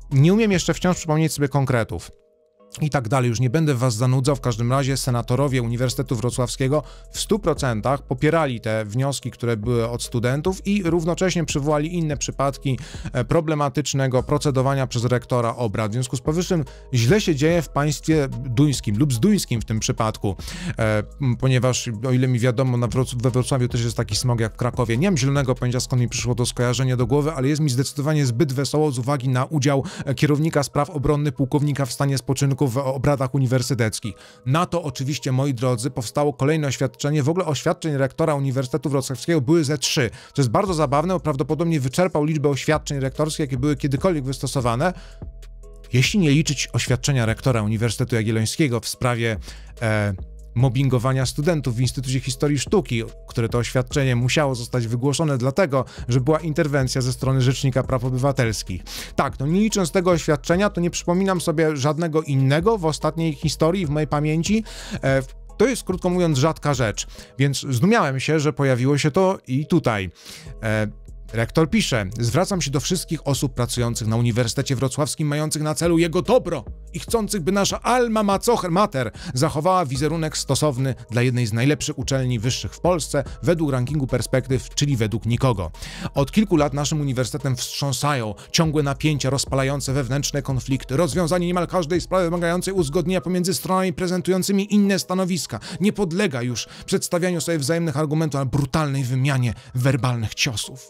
Nie umiem jeszcze wciąż przypomnieć sobie konkretów. I tak dalej, już nie będę was zanudzał, w każdym razie senatorowie Uniwersytetu Wrocławskiego w 100% popierali te wnioski, które były od studentów i równocześnie przywołali inne przypadki problematycznego procedowania przez rektora obrad. W związku z powyższym źle się dzieje w państwie duńskim lub zduńskim w tym przypadku, ponieważ o ile mi wiadomo, we Wrocławiu też jest taki smog jak w Krakowie. Nie mam zielonego pojęcia, skąd mi przyszło to skojarzenie do głowy, ale jest mi zdecydowanie zbyt wesoło z uwagi na udział kierownika spraw obronnych, pułkownika w stanie spoczynku w obradach uniwersyteckich. Na to oczywiście, moi drodzy, powstało kolejne oświadczenie. W ogóle oświadczeń rektora Uniwersytetu Wrocławskiego były ze 3. To jest bardzo zabawne, bo prawdopodobnie wyczerpał liczbę oświadczeń rektorskich, jakie były kiedykolwiek wystosowane. Jeśli nie liczyć oświadczenia rektora Uniwersytetu Jagiellońskiego w sprawie mobbingowania studentów w Instytucie Historii Sztuki, które to oświadczenie musiało zostać wygłoszone dlatego, że była interwencja ze strony Rzecznika Praw Obywatelskich. Tak, no nie licząc tego oświadczenia, to nie przypominam sobie żadnego innego w ostatniej historii, w mojej pamięci. To jest, krótko mówiąc, rzadka rzecz, więc zdumiałem się, że pojawiło się to i tutaj. Rektor pisze: zwracam się do wszystkich osób pracujących na Uniwersytecie Wrocławskim, mających na celu jego dobro i chcących, by nasza alma mater zachowała wizerunek stosowny dla jednej z najlepszych uczelni wyższych w Polsce według rankingu perspektyw, czyli według nikogo. Od kilku lat naszym uniwersytetem wstrząsają ciągłe napięcia rozpalające wewnętrzne konflikty, rozwiązanie niemal każdej sprawy wymagającej uzgodnienia pomiędzy stronami prezentującymi inne stanowiska. Nie podlega już przedstawianiu sobie wzajemnych argumentów, ale brutalnej wymianie werbalnych ciosów.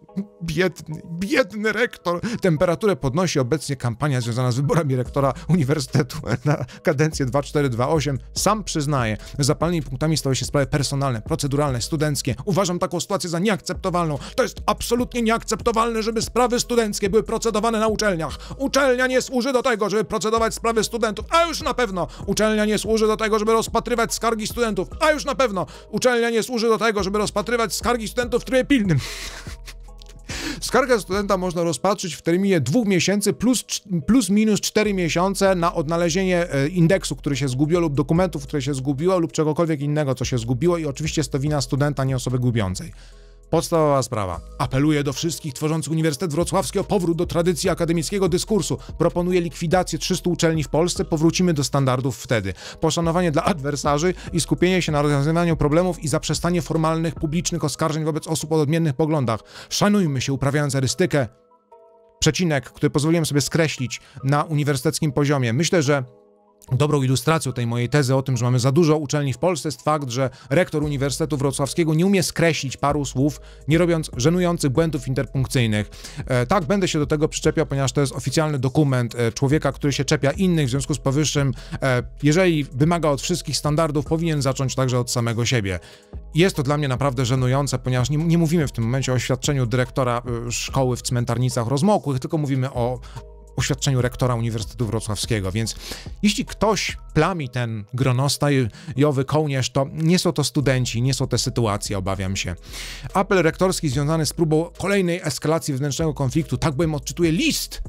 Biedny rektor. Temperaturę podnosi obecnie kampania związana z wyborami rektora Uniwersytetu na kadencję 2428. Sam przyznaje, że zapalnymi punktami stały się sprawy personalne, proceduralne, studenckie. Uważam taką sytuację za nieakceptowalną. To jest absolutnie nieakceptowalne, żeby sprawy studenckie były procedowane na uczelniach. Uczelnia nie służy do tego, żeby procedować sprawy studentów, a już na pewno uczelnia nie służy do tego, żeby rozpatrywać skargi studentów, a już na pewno uczelnia nie służy do tego, żeby rozpatrywać skargi studentów w trybie pilnym. Skargę studenta można rozpatrzyć w terminie 2 miesięcy plus minus 4 miesiące na odnalezienie indeksu, który się zgubiło, lub dokumentów, które się zgubiło, lub czegokolwiek innego, co się zgubiło, i oczywiście jest to wina studenta, nie osoby gubiącej. Podstawowa sprawa. Apeluję do wszystkich tworzących Uniwersytet Wrocławski o powrót do tradycji akademickiego dyskursu. Proponuję likwidację 300 uczelni w Polsce, powrócimy do standardów wtedy. Poszanowanie dla adwersarzy i skupienie się na rozwiązywaniu problemów i zaprzestanie formalnych, publicznych oskarżeń wobec osób o odmiennych poglądach. Szanujmy się, uprawiając erystykę. Przecinek, który pozwoliłem sobie skreślić na uniwersyteckim poziomie. Myślę, że dobrą ilustracją tej mojej tezy o tym, że mamy za dużo uczelni w Polsce, jest fakt, że rektor Uniwersytetu Wrocławskiego nie umie skreślić paru słów, nie robiąc żenujących błędów interpunkcyjnych. Tak, będę się do tego przyczepiał, ponieważ to jest oficjalny dokument człowieka, który się czepia innych, w związku z powyższym, jeżeli wymaga od wszystkich standardów, powinien zacząć także od samego siebie. Jest to dla mnie naprawdę żenujące, ponieważ nie mówimy w tym momencie o oświadczeniu dyrektora szkoły w Cmentarnicach Rozmokłych, tylko mówimy o oświadczeniu rektora Uniwersytetu Wrocławskiego, więc jeśli ktoś plami ten gronostajowy kołnierz, to nie są to studenci, nie są te sytuacje, obawiam się. Apel rektorski związany z próbą kolejnej eskalacji wewnętrznego konfliktu, tak bowiem odczytuję list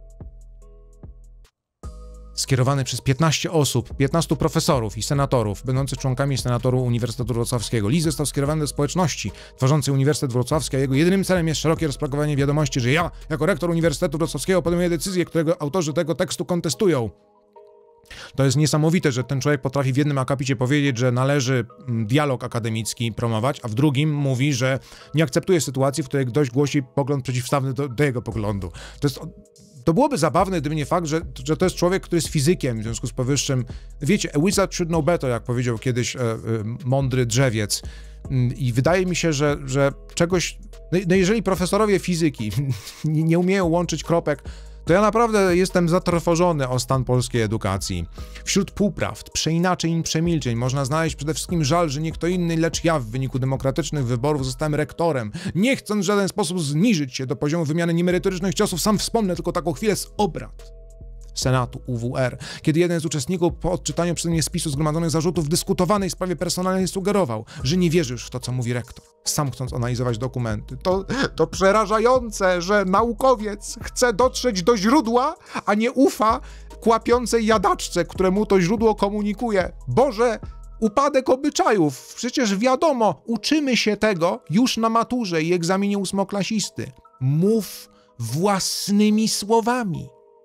skierowany przez 15 osób, 15 profesorów i senatorów, będących członkami Senatu Uniwersytetu Wrocławskiego. List został skierowany do społeczności tworzącej Uniwersytet Wrocławski, a jego jedynym celem jest szerokie rozpropagowanie wiadomości, że ja, jako rektor Uniwersytetu Wrocławskiego, podejmuję decyzje, którego autorzy tego tekstu kontestują. To jest niesamowite, że ten człowiek potrafi w jednym akapicie powiedzieć, że należy dialog akademicki promować, a w drugim mówi, że nie akceptuje sytuacji, w której ktoś głosi pogląd przeciwstawny do jego poglądu. To byłoby zabawne, gdyby nie fakt, że to jest człowiek, który jest fizykiem, w związku z powyższym, wiecie, a wizard should know better, jak powiedział kiedyś mądry drzewiec. I wydaje mi się, że czegoś, no jeżeli profesorowie fizyki nie umieją łączyć kropek, to ja naprawdę jestem zatrwożony o stan polskiej edukacji. Wśród półprawd, przeinaczeń i przemilczeń można znaleźć przede wszystkim żal, że nie kto inny, lecz ja w wyniku demokratycznych wyborów zostałem rektorem. Nie chcąc w żaden sposób zniżyć się do poziomu wymiany niemerytorycznych ciosów, sam wspomnę tylko taką chwilę z obrad Senatu UWR, kiedy jeden z uczestników po odczytaniu przeze mnie spisu zgromadzonych zarzutów w dyskutowanej sprawie personalnej sugerował, że nie wierzy już w to, co mówi rektor, sam chcąc analizować dokumenty. To przerażające, że naukowiec chce dotrzeć do źródła, a nie ufa kłapiącej jadaczce, któremu to źródło komunikuje. Boże, upadek obyczajów. Przecież wiadomo, uczymy się tego już na maturze i egzaminie ósmoklasisty. Mów własnymi słowami.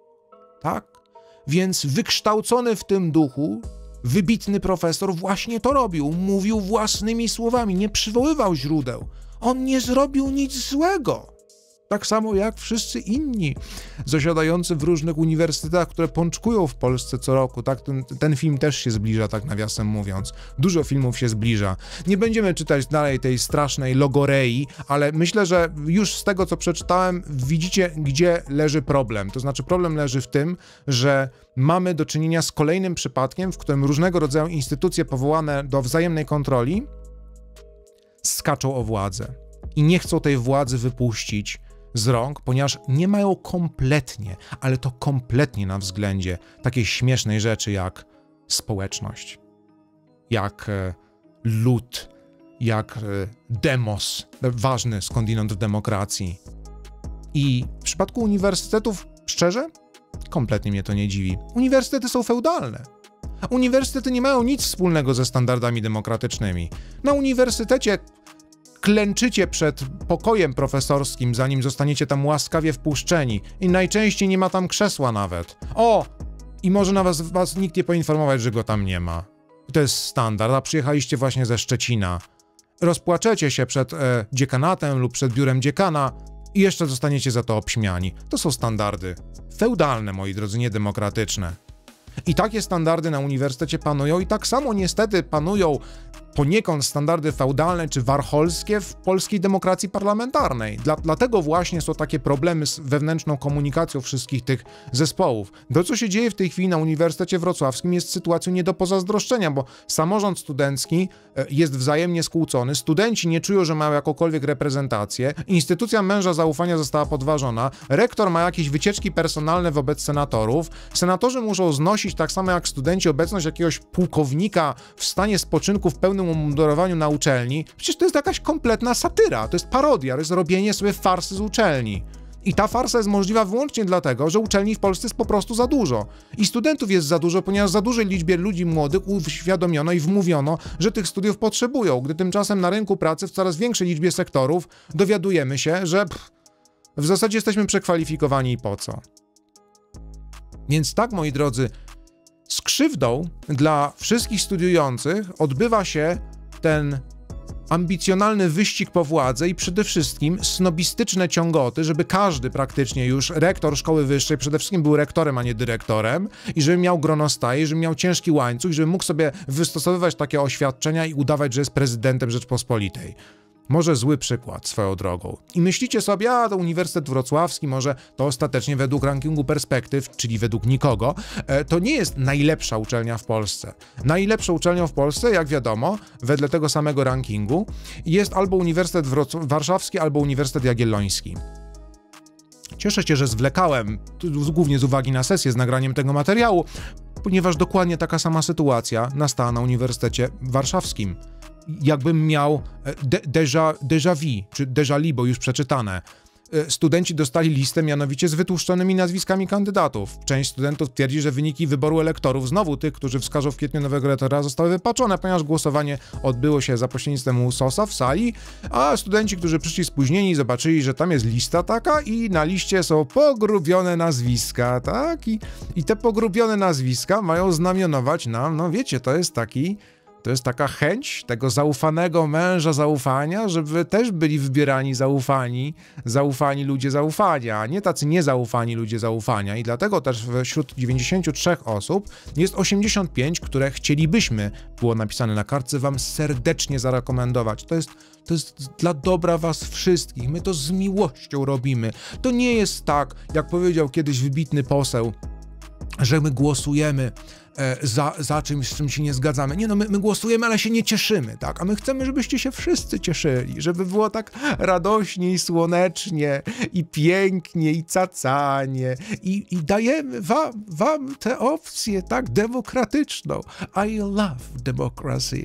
tak? Więc wykształcony w tym duchu, wybitny profesor właśnie to robił. Mówił własnymi słowami, nie przywoływał źródeł. On nie zrobił nic złego. Tak samo jak wszyscy inni zasiadający w różnych uniwersytetach, które pączkują w Polsce co roku. Tak? Ten film też się zbliża, tak nawiasem mówiąc. Dużo filmów się zbliża. Nie będziemy czytać dalej tej strasznej logorei, ale myślę, że już z tego, co przeczytałem, widzicie, gdzie leży problem. To znaczy problem leży w tym, że mamy do czynienia z kolejnym przypadkiem, w którym różnego rodzaju instytucje powołane do wzajemnej kontroli skaczą o władzę i nie chcą tej władzy wypuścić z rąk, ponieważ nie mają kompletnie, ale to kompletnie na względzie takiej śmiesznej rzeczy jak społeczność, jak lud, jak demos, ważny skądinąd w demokracji. I w przypadku uniwersytetów, szczerze, kompletnie mnie to nie dziwi. Uniwersytety są feudalne. Uniwersytety nie mają nic wspólnego ze standardami demokratycznymi. Na uniwersytecie klęczycie przed pokojem profesorskim, zanim zostaniecie tam łaskawie wpuszczeni i najczęściej nie ma tam krzesła nawet. O! I może na was nikt nie poinformować, że go tam nie ma. To jest standard, a przyjechaliście właśnie ze Szczecina. Rozpłaczecie się przed dziekanatem lub przed biurem dziekana i jeszcze zostaniecie za to obśmiani. To są standardy feudalne, moi drodzy, niedemokratyczne. I takie standardy na uniwersytecie panują i tak samo niestety panują poniekąd standardy feudalne czy warholskie w polskiej demokracji parlamentarnej. Dlatego właśnie są takie problemy z wewnętrzną komunikacją wszystkich tych zespołów. To, co się dzieje w tej chwili na Uniwersytecie Wrocławskim, jest sytuacją nie do pozazdroszczenia, bo samorząd studencki jest wzajemnie skłócony, studenci nie czują, że mają jakąkolwiek reprezentację, instytucja męża zaufania została podważona, rektor ma jakieś wycieczki personalne wobec senatorów, senatorzy muszą znosić tak samo jak studenci obecność jakiegoś pułkownika w stanie spoczynku w pełnym umundurowaniu na uczelni. Przecież to jest jakaś kompletna satyra, to jest parodia, to jest robienie sobie farsy z uczelni. I ta farsa jest możliwa wyłącznie dlatego, że uczelni w Polsce jest po prostu za dużo. I studentów jest za dużo, ponieważ za dużej liczbie ludzi młodych uświadomiono i wmówiono, że tych studiów potrzebują, gdy tymczasem na rynku pracy w coraz większej liczbie sektorów dowiadujemy się, że w zasadzie jesteśmy przekwalifikowani i po co. Więc tak, moi drodzy, z krzywdą dla wszystkich studiujących odbywa się ten ambicjonalny wyścig po władzę i przede wszystkim snobistyczne ciągoty, żeby każdy praktycznie już rektor szkoły wyższej przede wszystkim był rektorem, a nie dyrektorem i żeby miał gronostaje, żeby miał ciężki łańcuch, żeby mógł sobie wystosowywać takie oświadczenia i udawać, że jest prezydentem Rzeczpospolitej. Może zły przykład swoją drogą. I myślicie sobie, a to Uniwersytet Wrocławski, może to ostatecznie według rankingu perspektyw, czyli według nikogo, to nie jest najlepsza uczelnia w Polsce. Najlepszą uczelnią w Polsce, jak wiadomo, wedle tego samego rankingu, jest albo Uniwersytet Warszawski, albo Uniwersytet Jagielloński. Cieszę się, że zwlekałem, głównie z uwagi na sesję z nagraniem tego materiału, ponieważ dokładnie taka sama sytuacja nastała na Uniwersytecie Warszawskim. Jakbym miał déjà vu, czy déjà li, bo już przeczytane. Studenci dostali listę mianowicie z wytłuszczonymi nazwiskami kandydatów. Część studentów twierdzi, że wyniki wyboru elektorów, znowu tych, którzy wskażą w kwietniu nowego rektora, zostały wypaczone, ponieważ głosowanie odbyło się za pośrednictwem SOS-a w sali, a studenci, którzy przyszli spóźnieni, zobaczyli, że tam jest lista taka i na liście są pogrubione nazwiska, tak? I te pogrubione nazwiska mają znamionować nam, no wiecie, to jest taka chęć tego zaufanego męża zaufania, żeby też byli wybierani zaufani ludzie zaufania, a nie tacy niezaufani ludzie zaufania. I dlatego też wśród 93 osób jest 85, które chcielibyśmy, było napisane na kartce, wam serdecznie zarekomendować. To jest dla dobra was wszystkich. My to z miłością robimy. To nie jest tak, jak powiedział kiedyś wybitny poseł, że my głosujemy za czymś, z czym się nie zgadzamy. Nie no, my głosujemy, ale się nie cieszymy, tak? A my chcemy, żebyście się wszyscy cieszyli, żeby było tak radośnie i słonecznie i pięknie i cacanie i dajemy wam tę opcję, tak, demokratyczną. I love democracy.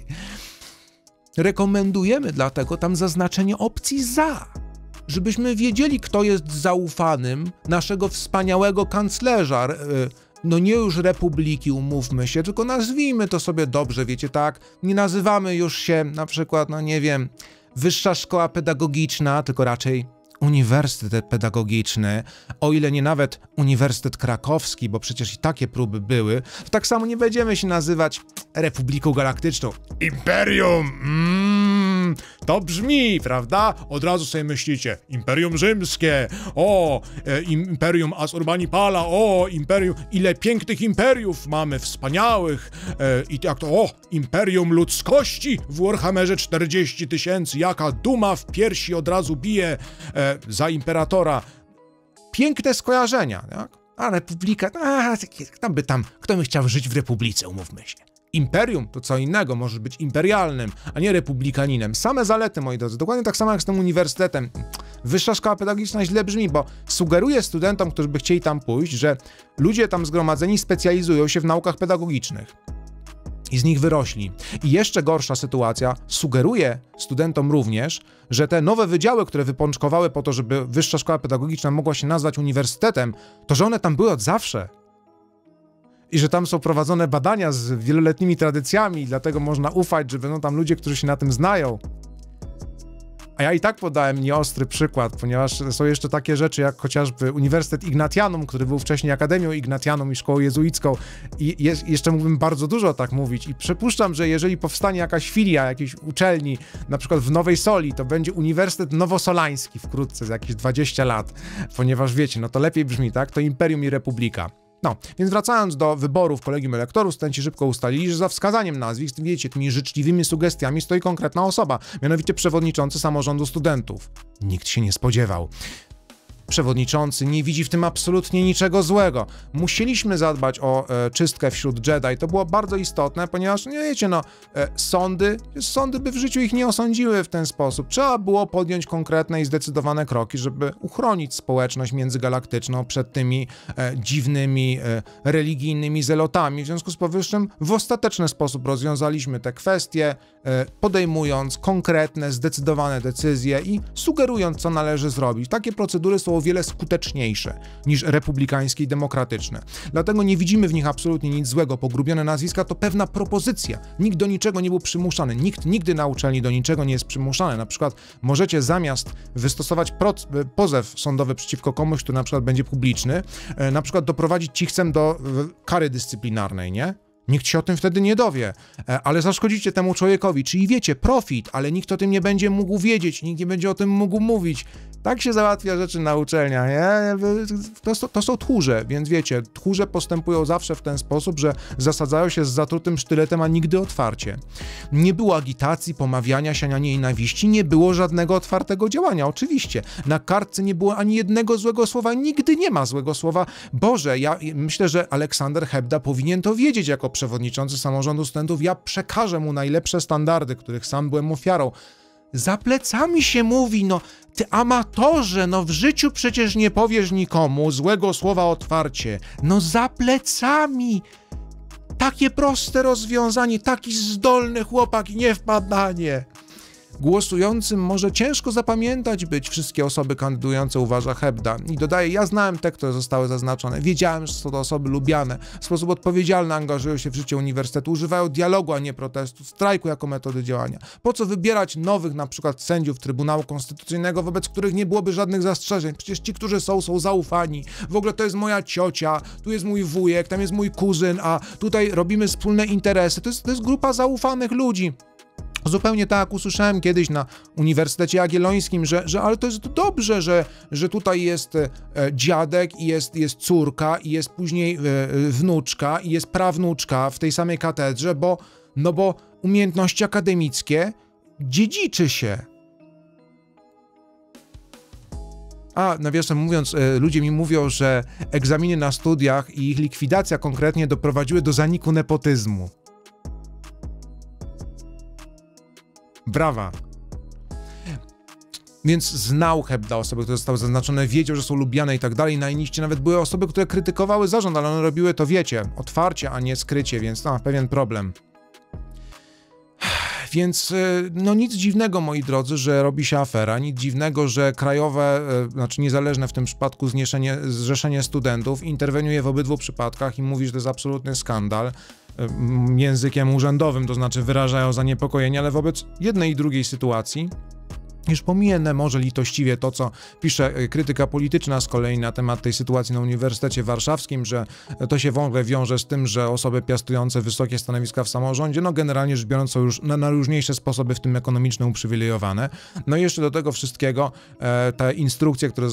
Rekomendujemy dlatego tam zaznaczenie opcji za, żebyśmy wiedzieli, kto jest zaufanym naszego wspaniałego kanclerza, no nie już republiki, umówmy się, tylko nazwijmy to sobie dobrze, wiecie, tak? Nie nazywamy już się na przykład, no nie wiem, Wyższa Szkoła Pedagogiczna, tylko raczej uniwersytet pedagogiczny, o ile nie nawet Uniwersytet Krakowski, bo przecież i takie próby były, to tak samo nie będziemy się nazywać Republiką Galaktyczną. Imperium! To brzmi, prawda? Od razu sobie myślicie, Imperium Rzymskie, Imperium Assurbanipala, Imperium, ile pięknych imperiów mamy, wspaniałych, i tak to, Imperium Ludzkości w Warhammerze 40 000, jaka duma w piersi od razu bije za imperatora. Piękne skojarzenia, tak? A Republika, kto by chciał żyć w Republice, umówmy się. Imperium to co innego, możesz być imperialnym, a nie republikaninem. Same zalety, moi drodzy, dokładnie tak samo jak z tym uniwersytetem. Wyższa szkoła pedagogiczna źle brzmi, bo sugeruje studentom, którzy by chcieli tam pójść, że ludzie tam zgromadzeni specjalizują się w naukach pedagogicznych. I z nich wyrośli. I jeszcze gorsza sytuacja, sugeruje studentom również, że te nowe wydziały, które wypączkowały po to, żeby Wyższa Szkoła Pedagogiczna mogła się nazwać uniwersytetem, to że one tam były od zawsze. I że tam są prowadzone badania z wieloletnimi tradycjami i dlatego można ufać, że będą tam ludzie, którzy się na tym znają. A ja i tak podałem nieostry przykład, ponieważ są jeszcze takie rzeczy jak chociażby Uniwersytet Ignatianum, który był wcześniej Akademią Ignatianum i Szkołą Jezuicką i jeszcze mógłbym bardzo dużo tak mówić i przypuszczam, że jeżeli powstanie jakaś filia jakiejś uczelni, na przykład w Nowej Soli, to będzie Uniwersytet Nowosolański wkrótce, za jakieś 20 lat, ponieważ wiecie, no to lepiej brzmi, tak? To Imperium i Republika. No, więc wracając do wyborów kolegium elektorów, studenci szybko ustalili, że za wskazaniem nazwisk, wiecie, tymi życzliwymi sugestiami stoi konkretna osoba, mianowicie przewodniczący samorządu studentów. Nikt się nie spodziewał. Przewodniczący nie widzi w tym absolutnie niczego złego. Musieliśmy zadbać o czystkę wśród Jedi. To było bardzo istotne, ponieważ, nie wiecie, sądy by w życiu ich nie osądziły w ten sposób. Trzeba było podjąć konkretne i zdecydowane kroki, żeby uchronić społeczność międzygalaktyczną przed tymi dziwnymi, religijnymi zelotami. W związku z powyższym w ostateczny sposób rozwiązaliśmy te kwestie, podejmując konkretne, zdecydowane decyzje i sugerując, co należy zrobić. Takie procedury są o wiele skuteczniejsze niż republikańskie i demokratyczne. Dlatego nie widzimy w nich absolutnie nic złego. Pogrubione nazwiska to pewna propozycja. Nikt do niczego nie był przymuszany. Nikt nigdy na uczelni do niczego nie jest przymuszany. Na przykład możecie zamiast wystosować pozew sądowy przeciwko komuś, który na przykład będzie publiczny, na przykład doprowadzić cichcem do kary dyscyplinarnej, nie? Nikt się o tym wtedy nie dowie, ale zaszkodzicie temu człowiekowi, czyli wiecie, profit, ale nikt o tym nie będzie mógł wiedzieć, nikt nie będzie o tym mógł mówić. Tak się załatwia rzeczy na uczelniach, nie? To są tchórze, więc wiecie, tchórze postępują zawsze w ten sposób, że zasadzają się z zatrutym sztyletem, a nigdy otwarcie. Nie było agitacji, pomawiania, siania nienawiści, nie było żadnego otwartego działania, oczywiście. Na kartce nie było ani jednego złego słowa, nigdy nie ma złego słowa. Boże, ja myślę, że Aleksander Hebda powinien to wiedzieć jako przewodniczący samorządu studentów. Ja przekażę mu najlepsze standardy, których sam byłem ofiarą. Za plecami się mówi, ty amatorze, w życiu przecież nie powiesz nikomu złego słowa otwarcie. Za plecami. Takie proste rozwiązanie, taki zdolny chłopak i nie wpadł na nie. Głosującym może ciężko zapamiętać być wszystkie osoby kandydujące, uważa Hebda. I dodaje, ja znałem te, które zostały zaznaczone. Wiedziałem, że są to osoby lubiane. W sposób odpowiedzialny angażują się w życie uniwersytetu, używają dialogu, a nie protestu, strajku jako metody działania. Po co wybierać nowych, na przykład sędziów Trybunału Konstytucyjnego, wobec których nie byłoby żadnych zastrzeżeń? Przecież ci, którzy są zaufani. W ogóle to jest moja ciocia, tu jest mój wujek, tam jest mój kuzyn, a tutaj robimy wspólne interesy. To jest grupa zaufanych ludzi. Zupełnie tak jak usłyszałem kiedyś na Uniwersytecie Jagiellońskim, że ale to jest dobrze, że tutaj jest dziadek i jest córka i jest później wnuczka i jest prawnuczka w tej samej katedrze, bo umiejętności akademickie dziedziczy się. A nawiasem mówiąc, ludzie mi mówią, że egzaminy na studiach i ich likwidacja konkretnie doprowadziły do zaniku nepotyzmu. Brawa. Więc znał Hebda osoby, które zostały zaznaczone, wiedział, że są lubiane i tak dalej. Na liście nawet były osoby, które krytykowały zarząd, ale one robiły to, wiecie, otwarcie, a nie skrycie, więc pewien problem. Więc nic dziwnego, moi drodzy, że robi się afera, nic dziwnego, że krajowe, niezależne w tym przypadku zrzeszenie studentów interweniuje w obydwu przypadkach i mówi, że to jest absolutny skandal. Językiem urzędowym, to znaczy wyrażają zaniepokojenie, ale wobec jednej i drugiej sytuacji Już pominę może litościwie to, co pisze krytyka polityczna z kolei na temat tej sytuacji na Uniwersytecie Warszawskim, że to się w ogóle wiąże z tym, że osoby piastujące wysokie stanowiska w samorządzie, no generalnie rzecz biorąc są już na różniejsze sposoby, w tym ekonomiczne, uprzywilejowane. No i jeszcze do tego wszystkiego te instrukcje, które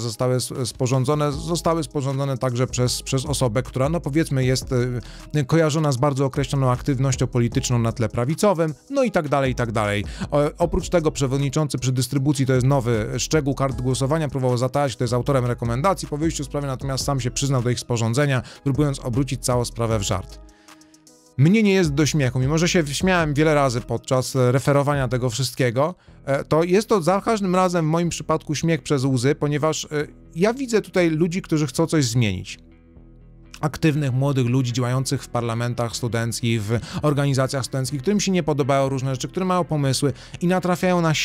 zostały sporządzone także przez osobę, która no powiedzmy jest kojarzona z bardzo określoną aktywnością polityczną na tle prawicowym, no i tak dalej, i tak dalej. Oprócz tego przewodniczący przy dystrybucji, to jest nowy szczegół kart głosowania, próbował zatajać, to jest autorem rekomendacji po wyjściu z sprawy, natomiast sam się przyznał do ich sporządzenia, próbując obrócić całą sprawę w żart. Mnie nie jest do śmiechu, mimo że się śmiałem wiele razy podczas referowania tego wszystkiego, to jest to za każdym razem w moim przypadku śmiech przez łzy, ponieważ ja widzę tutaj ludzi, którzy chcą coś zmienić. Aktywnych, młodych ludzi działających w parlamentach studenckich, w organizacjach studenckich, którym się nie podobają różne rzeczy, które mają pomysły i natrafiają na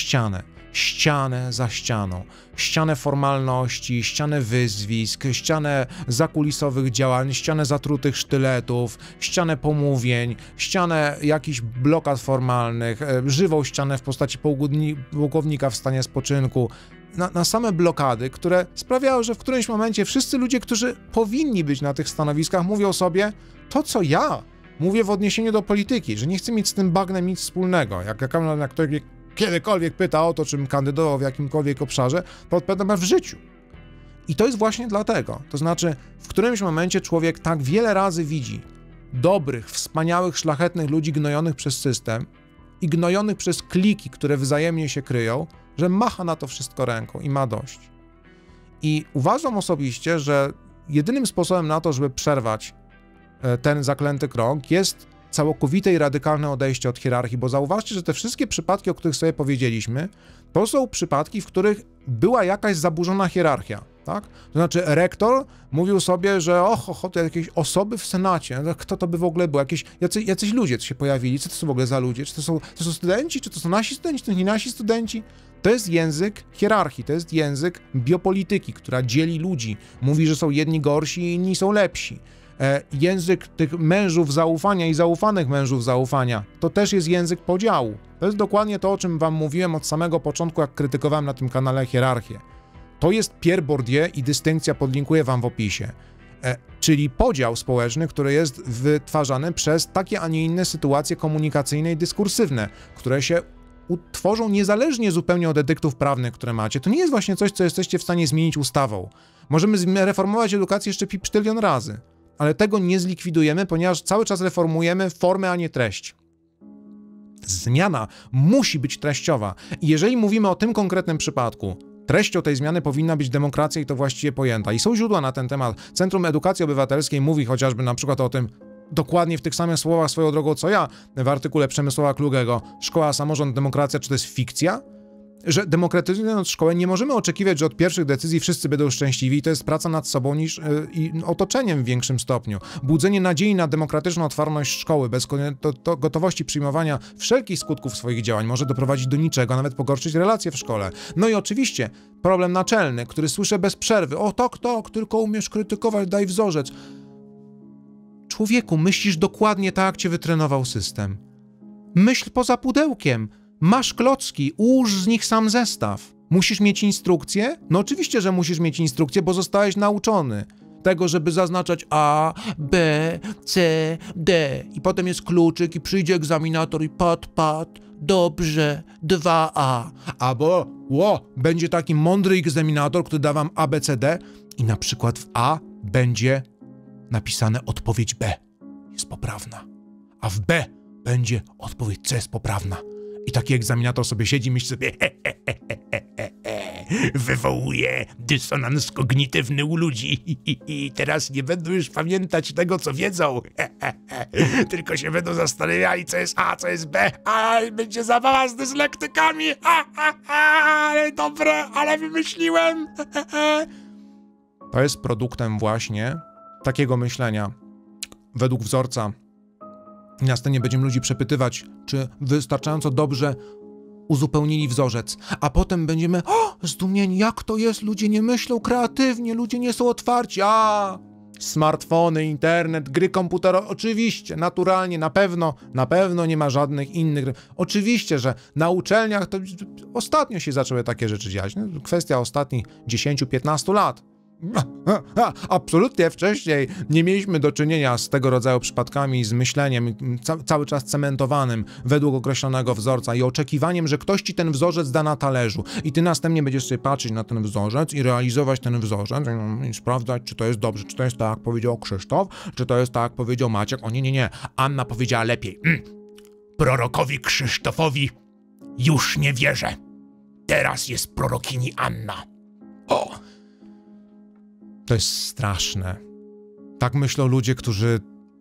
ścianę za ścianą, ścianę formalności, ścianę wyzwisk, ścianę zakulisowych działań, ścianę zatrutych sztyletów, ścianę pomówień, ścianę jakichś blokad formalnych, żywą ścianę w postaci pułkownika w stanie spoczynku, na same blokady, które sprawiają, że w którymś momencie wszyscy ludzie, którzy powinni być na tych stanowiskach, mówią sobie to, co ja mówię w odniesieniu do polityki, że nie chcę mieć z tym bagnem nic wspólnego. Jak ktoś kiedykolwiek pyta o to, czym kandydował w jakimkolwiek obszarze, to odpowiadam w życiu. I to jest właśnie dlatego. To znaczy, w którymś momencie człowiek tak wiele razy widzi dobrych, wspaniałych, szlachetnych ludzi gnojonych przez system i gnojonych przez kliki, które wzajemnie się kryją, że macha na to wszystko ręką i ma dość. I uważam osobiście, że jedynym sposobem na to, żeby przerwać ten zaklęty krąg, jest całkowite i radykalne odejście od hierarchii, bo zauważcie, że te wszystkie przypadki, o których sobie powiedzieliśmy, to są przypadki, w których była jakaś zaburzona hierarchia, tak? To znaczy rektor mówił sobie, że to jakieś osoby w Senacie, kto to by w ogóle był, jacyś ludzie się pojawili, co to są w ogóle za ludzie, czy to są studenci, czy to są nasi studenci, czy to nie nasi studenci? To jest język hierarchii, to jest język biopolityki, która dzieli ludzi, mówi, że są jedni gorsi i inni są lepsi. Język tych mężów zaufania i zaufanych mężów zaufania, to też jest język podziału. To jest dokładnie to, o czym wam mówiłem od samego początku, jak krytykowałem na tym kanale hierarchię. To jest Pierre Bourdieu i dystynkcja podlinkuję wam w opisie. Czyli podział społeczny, który jest wytwarzany przez takie, a nie inne sytuacje komunikacyjne i dyskursywne, które się utworzą niezależnie zupełnie od edyktów prawnych, które macie. To nie jest właśnie coś, co jesteście w stanie zmienić ustawą. Możemy reformować edukację jeszcze pipsztylion razy, ale tego nie zlikwidujemy, ponieważ cały czas reformujemy formę, a nie treść. Zmiana musi być treściowa. I jeżeli mówimy o tym konkretnym przypadku, treścią tej zmiany powinna być demokracja i to właściwie pojęta. I są źródła na ten temat. Centrum Edukacji Obywatelskiej mówi chociażby na przykład o tym, dokładnie w tych samych słowach swoją drogą, co ja w artykule Przemysława Klugego. Szkoła, samorząd, demokracja, czy to jest fikcja? Że demokratyzując szkołę nie możemy oczekiwać, że od pierwszych decyzji wszyscy będą szczęśliwi i to jest praca nad sobą i otoczeniem w większym stopniu. Budzenie nadziei na demokratyczną otwartość szkoły bez gotowości przyjmowania wszelkich skutków swoich działań może doprowadzić do niczego, a nawet pogorszyć relacje w szkole. No i oczywiście problem naczelny, który słyszę bez przerwy. O tak, tylko umiesz krytykować, daj wzorzec. Człowieku, myślisz dokładnie tak, jak cię wytrenował system. Myśl poza pudełkiem. Masz klocki, ułóż z nich sam zestaw. Musisz mieć instrukcję? No oczywiście, że musisz mieć instrukcję, bo zostałeś nauczony tego, żeby zaznaczać A, B, C, D. I potem jest kluczyk i przyjdzie egzaminator i pat, dobrze, 2A. Albo, będzie taki mądry egzaminator, który da wam A, B, C, D i na przykład w A będzie napisane odpowiedź B jest poprawna, a w B będzie odpowiedź C jest poprawna. I taki egzaminator sobie siedzi i myśli sobie wywołuje dysonans kognitywny u ludzi i teraz nie będą już pamiętać tego, co wiedzą, tylko się będą zastanawiali, co jest A, co jest B, i będzie zabawa z dyslektykami, ale dobre, ale wymyśliłem. To jest produktem właśnie takiego myślenia według wzorca. I następnie będziemy ludzi przepytywać, czy wystarczająco dobrze uzupełnili wzorzec, a potem będziemy zdumieni, jak to jest, ludzie nie myślą kreatywnie, ludzie nie są otwarci, Smartfony, internet, gry komputerowe, oczywiście, naturalnie, na pewno nie ma żadnych innych. Oczywiście, że na uczelniach to ostatnio się zaczęły takie rzeczy dziać. Kwestia ostatnich 10-15 lat. Absolutnie wcześniej nie mieliśmy do czynienia z tego rodzaju przypadkami, z myśleniem cały czas cementowanym według określonego wzorca i oczekiwaniem, że ktoś ci ten wzorzec da na talerzu i ty następnie będziesz sobie patrzeć na ten wzorzec i realizować ten wzorzec i sprawdzać, czy to jest dobrze, czy to jest tak, jak powiedział Krzysztof, czy to jest tak, jak powiedział Maciek. O nie, Anna powiedziała lepiej. Prorokowi Krzysztofowi już nie wierzę. Teraz jest prorokini Anna. O! To jest straszne. Tak myślą ludzie, którzy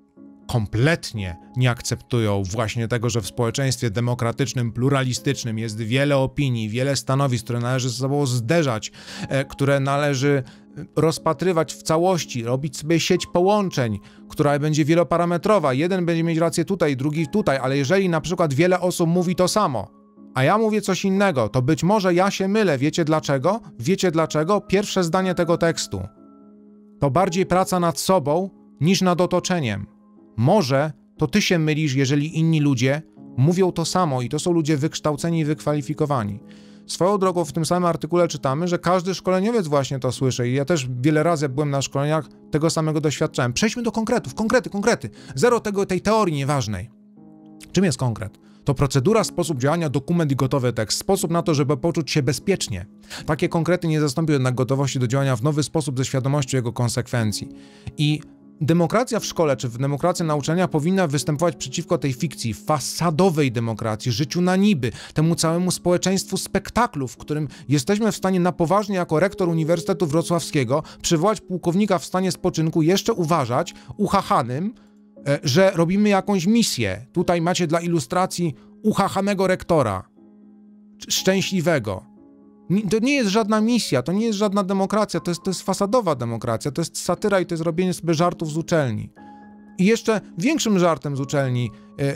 kompletnie nie akceptują właśnie tego, że w społeczeństwie demokratycznym, pluralistycznym jest wiele opinii, wiele stanowisk, które należy ze sobą zderzać, które należy rozpatrywać w całości, robić sobie sieć połączeń, która będzie wieloparametrowa. Jeden będzie mieć rację tutaj, drugi tutaj, ale jeżeli na przykład wiele osób mówi to samo, a ja mówię coś innego, to być może ja się mylę. Wiecie dlaczego? Wiecie dlaczego? Pierwsze zdanie tego tekstu. To bardziej praca nad sobą niż nad otoczeniem. Może to ty się mylisz, jeżeli inni ludzie mówią to samo i to są ludzie wykształceni i wykwalifikowani. Swoją drogą w tym samym artykule czytamy, że każdy szkoleniowiec właśnie to słyszy i ja też wiele razy byłem na szkoleniach, tego samego doświadczałem. Przejdźmy do konkretów, konkrety. Zero tej teorii nieważnej. Czym jest konkret? To procedura, sposób działania, dokument i gotowy tekst. Sposób na to, żeby poczuć się bezpiecznie. Takie konkrety nie zastąpią jednak gotowości do działania w nowy sposób ze świadomością jego konsekwencji. I demokracja w szkole, czy w demokracji na uczelniach powinna występować przeciwko tej fikcji, fasadowej demokracji, życiu na niby, temu całemu społeczeństwu spektaklu, w którym jesteśmy w stanie na poważnie jako rektor Uniwersytetu Wrocławskiego przywołać pułkownika w stanie spoczynku, jeszcze uważać uchachanym, że robimy jakąś misję. Tutaj macie dla ilustracji uchachanego rektora. Szczęśliwego. To nie jest żadna misja, to nie jest żadna demokracja, to jest fasadowa demokracja, to jest satyra i to jest robienie sobie żartów z uczelni. I jeszcze większym żartem z uczelni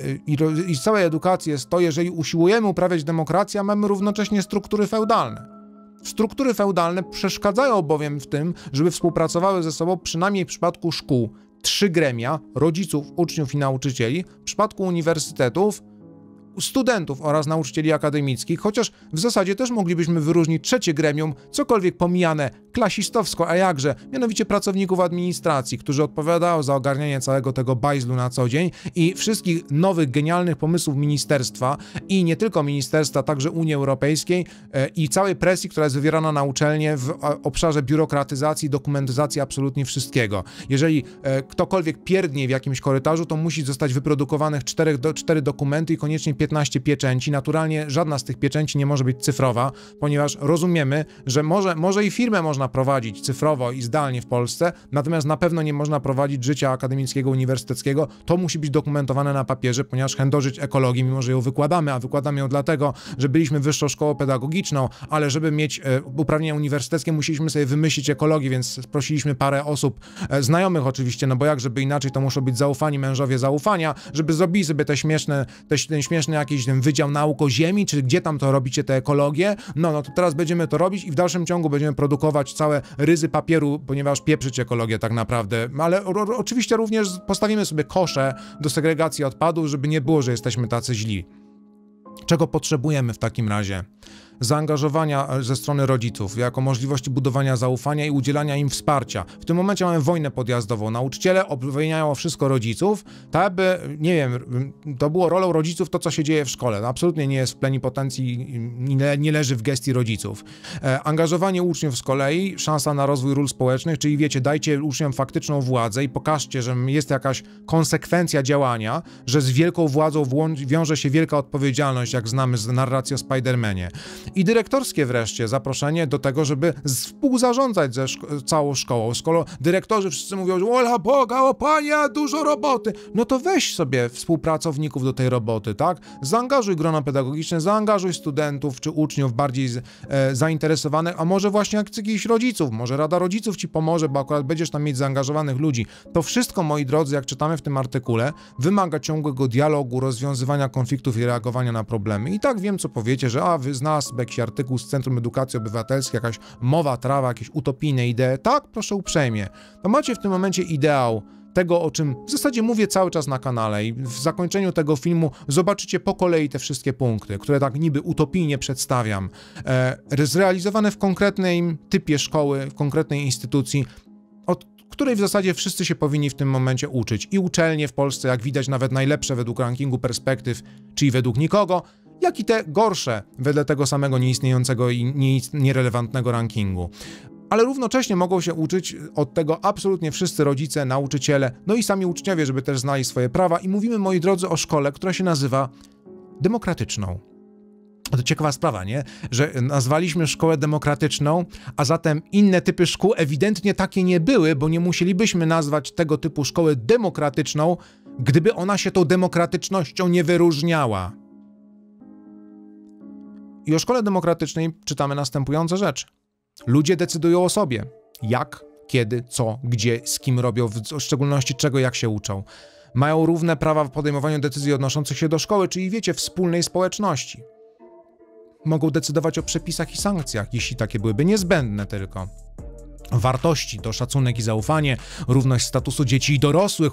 i z całej edukacji jest to, jeżeli usiłujemy uprawiać demokrację, a mamy równocześnie struktury feudalne. Struktury feudalne przeszkadzają bowiem w tym, żeby współpracowały ze sobą, przynajmniej w przypadku szkół, 3 gremia, rodziców, uczniów i nauczycieli, w przypadku uniwersytetów, studentów oraz nauczycieli akademickich, chociaż w zasadzie też moglibyśmy wyróżnić 3 gremium, cokolwiek pomijane klasistowsko, a jakże, mianowicie pracowników administracji, którzy odpowiadają za ogarnianie całego tego bajzlu na co dzień i wszystkich nowych, genialnych pomysłów ministerstwa i nie tylko ministerstwa, także Unii Europejskiej i całej presji, która jest wywierana na uczelnie w obszarze biurokratyzacji, dokumentyzacji absolutnie wszystkiego. Jeżeli ktokolwiek pierdnie w jakimś korytarzu, to musi zostać wyprodukowanych 4 dokumenty i koniecznie 15 pieczęci. Naturalnie żadna z tych pieczęci nie może być cyfrowa, ponieważ rozumiemy, że może i firmę można prowadzić cyfrowo i zdalnie w Polsce, natomiast na pewno nie można prowadzić życia akademickiego, uniwersyteckiego. To musi być dokumentowane na papierze, ponieważ chędożyć ekologii, mimo że ją wykładamy, a wykładamy ją dlatego, że byliśmy wyższą szkołą pedagogiczną, ale żeby mieć uprawnienia uniwersyteckie, musieliśmy sobie wymyślić ekologię, więc prosiliśmy parę osób, znajomych oczywiście, no bo jak żeby inaczej, to muszą być zaufani mężowie zaufania, żeby zrobili sobie ten śmieszny jakiś ten Wydział Nauk o Ziemi, czy gdzie tam to robicie te ekologie, no to teraz będziemy to robić i w dalszym ciągu będziemy produkować całe ryzy papieru, ponieważ pieprzyć ekologię tak naprawdę, ale oczywiście również postawimy sobie kosze do segregacji odpadów, żeby nie było, że jesteśmy tacy źli. Czego potrzebujemy w takim razie? Zaangażowania ze strony rodziców, jako możliwości budowania zaufania i udzielania im wsparcia. W tym momencie mamy wojnę podjazdową. Nauczyciele obwiniają o wszystko rodziców, tak by, nie wiem, to było rolą rodziców to, co się dzieje w szkole. No, absolutnie nie jest w plenipotencji, nie leży w gestii rodziców. Angażowanie uczniów z kolei, szansa na rozwój ról społecznych, czyli wiecie, dajcie uczniom faktyczną władzę i pokażcie, że jest jakaś konsekwencja działania, że z wielką władzą wiąże się wielka odpowiedzialność, jak znamy z narracji o Spider-Manie. I dyrektorskie wreszcie zaproszenie do tego, żeby współzarządzać całą szkołą. Skoro dyrektorzy wszyscy mówią, że ola Boga, o Panie, dużo roboty, no to weź sobie współpracowników do tej roboty, tak? Zaangażuj grono pedagogiczne, zaangażuj studentów czy uczniów bardziej zainteresowanych, a może właśnie jakichś rodziców, może Rada Rodziców ci pomoże, bo akurat będziesz tam mieć zaangażowanych ludzi. To wszystko, moi drodzy, jak czytamy w tym artykule, wymaga ciągłego dialogu, rozwiązywania konfliktów i reagowania na problemy. I tak wiem, co powiecie, że wy z nas sobie jakiś artykuł z Centrum Edukacji Obywatelskiej, jakaś mowa, trawa, jakieś utopijne idee, tak, proszę uprzejmie, to macie w tym momencie ideał tego, o czym w zasadzie mówię cały czas na kanale i w zakończeniu tego filmu zobaczycie po kolei te wszystkie punkty, które tak niby utopijnie przedstawiam, zrealizowane w konkretnym typie szkoły, w konkretnej instytucji, od której w zasadzie wszyscy się powinni w tym momencie uczyć. I uczelnie w Polsce, jak widać, nawet najlepsze według rankingu perspektyw, czyli według nikogo, jak i te gorsze wedle tego samego nieistniejącego i nierelewantnego rankingu. Ale równocześnie mogą się uczyć od tego absolutnie wszyscy rodzice, nauczyciele, no i sami uczniowie, żeby też znali swoje prawa. I mówimy, moi drodzy, o szkole, która się nazywa demokratyczną. To ciekawa sprawa, nie? Że nazwaliśmy szkołę demokratyczną, a zatem inne typy szkół ewidentnie takie nie były, bo nie musielibyśmy nazwać tego typu szkoły demokratyczną, gdyby ona się tą demokratycznością nie wyróżniała. I o szkole demokratycznej czytamy następujące rzeczy. Ludzie decydują o sobie. Jak, kiedy, co, gdzie, z kim robią, w szczególności czego, jak się uczą. Mają równe prawa w podejmowaniu decyzji odnoszących się do szkoły, czyli wiecie, wspólnej społeczności. Mogą decydować o przepisach i sankcjach, jeśli takie byłyby niezbędne tylko. Wartości to szacunek i zaufanie, równość statusu dzieci i dorosłych.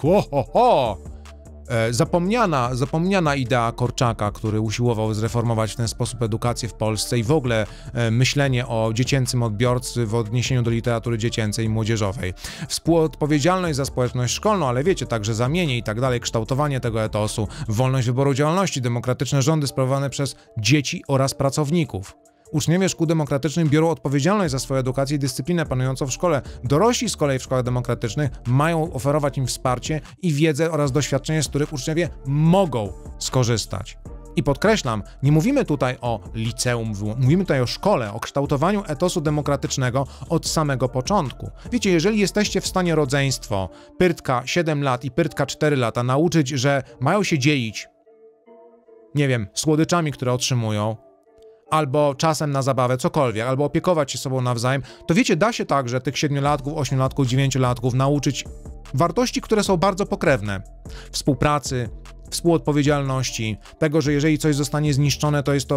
Zapomniana idea Korczaka, który usiłował zreformować w ten sposób edukację w Polsce i w ogóle myślenie o dziecięcym odbiorcy w odniesieniu do literatury dziecięcej i młodzieżowej. Współodpowiedzialność za społeczność szkolną, ale wiecie, także za mienie i tak dalej, kształtowanie tego etosu, wolność wyboru działalności, demokratyczne rządy sprawowane przez dzieci oraz pracowników. Uczniowie szkół demokratycznych biorą odpowiedzialność za swoją edukację i dyscyplinę panującą w szkole. Dorośli z kolei w szkołach demokratycznych mają oferować im wsparcie i wiedzę oraz doświadczenie, z których uczniowie mogą skorzystać. I podkreślam, nie mówimy tutaj o liceum, mówimy tutaj o szkole, o kształtowaniu etosu demokratycznego od samego początku. Wiecie, jeżeli jesteście w stanie rodzeństwo, pyrtka 7 lat i pyrtka 4 lata nauczyć, że mają się dzielić, nie wiem, słodyczami, które otrzymują, albo czasem na zabawę, cokolwiek, albo opiekować się sobą nawzajem, to wiecie, da się także tych 7-latków, 8-latków, 9-latków nauczyć wartości, które są bardzo pokrewne. Współpracy, współodpowiedzialności, tego, że jeżeli coś zostanie zniszczone, to jest to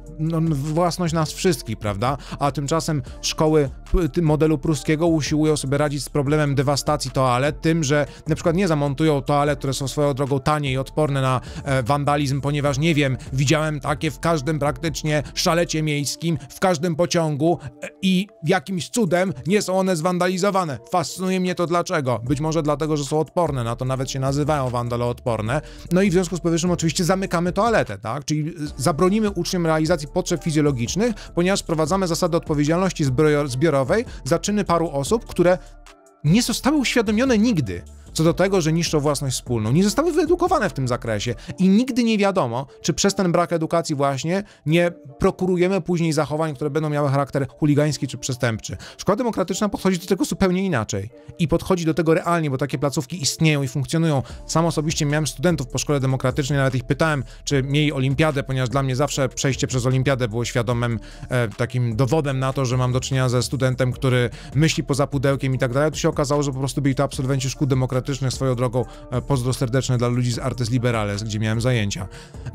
własność nas wszystkich, prawda? A tymczasem szkoły modelu pruskiego usiłują sobie radzić z problemem dewastacji toalet tym, że na przykład nie zamontują toalet, które są swoją drogą tanie i odporne na wandalizm, ponieważ nie wiem, widziałem takie w każdym praktycznie szalecie miejskim, w każdym pociągu i jakimś cudem nie są one zwandalizowane. Fascynuje mnie to dlaczego. Być może dlatego, że są odporne, na to nawet się nazywają wandaloodporne. No i w związku z powyższym oczywiście zamykamy toaletę, tak? Czyli zabronimy uczniom realizacji potrzeb fizjologicznych, ponieważ wprowadzamy zasadę odpowiedzialności zbiorowej za czyny paru osób, które nie zostały uświadomione nigdy co do tego, że niszczą własność wspólną. Nie zostały wyedukowane w tym zakresie i nigdy nie wiadomo, czy przez ten brak edukacji właśnie nie prokurujemy później zachowań, które będą miały charakter chuligański czy przestępczy. Szkoła demokratyczna podchodzi do tego zupełnie inaczej i podchodzi do tego realnie, bo takie placówki istnieją i funkcjonują. Sam osobiście miałem studentów po szkole demokratycznej, nawet ich pytałem, czy mieli olimpiadę, ponieważ dla mnie zawsze przejście przez olimpiadę było świadomym takim dowodem na to, że mam do czynienia ze studentem, który myśli poza pudełkiem i tak dalej. Tu się okazało, że po prostu byli to absolwenci szkół demokratycznych, swoją drogą pozdro serdeczne dla ludzi z Artes Liberales, gdzie miałem zajęcia.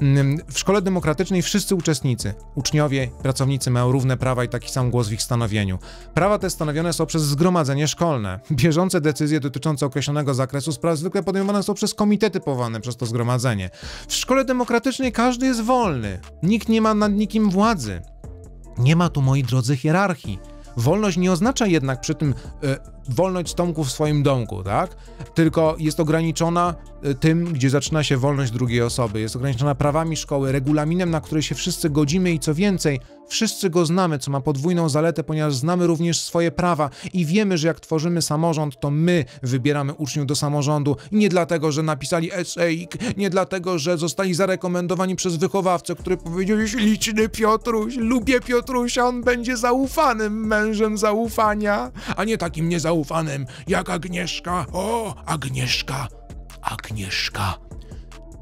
W szkole demokratycznej wszyscy uczestnicy, uczniowie, pracownicy mają równe prawa i taki sam głos w ich stanowieniu. Prawa te stanowione są przez zgromadzenie szkolne. Bieżące decyzje dotyczące określonego zakresu spraw zwykle podejmowane są przez komitety powołane przez to zgromadzenie. W szkole demokratycznej każdy jest wolny. Nikt nie ma nad nikim władzy. Nie ma tu, moi drodzy, hierarchii. Wolność nie oznacza jednak przy tym wolność Tomku w swoim domku, tak? Tylko jest ograniczona tym, gdzie zaczyna się wolność drugiej osoby. Jest ograniczona prawami szkoły, regulaminem, na który się wszyscy godzimy i co więcej, wszyscy go znamy, co ma podwójną zaletę, ponieważ znamy również swoje prawa i wiemy, że jak tworzymy samorząd, to my wybieramy uczniów do samorządu i nie dlatego, że napisali eseik, nie dlatego, że zostali zarekomendowani przez wychowawcę, który powiedział: liczny Piotruś, lubię Piotrusia, on będzie zaufanym mężem zaufania, a nie takim niezaufanym jak Agnieszka. O, Agnieszka,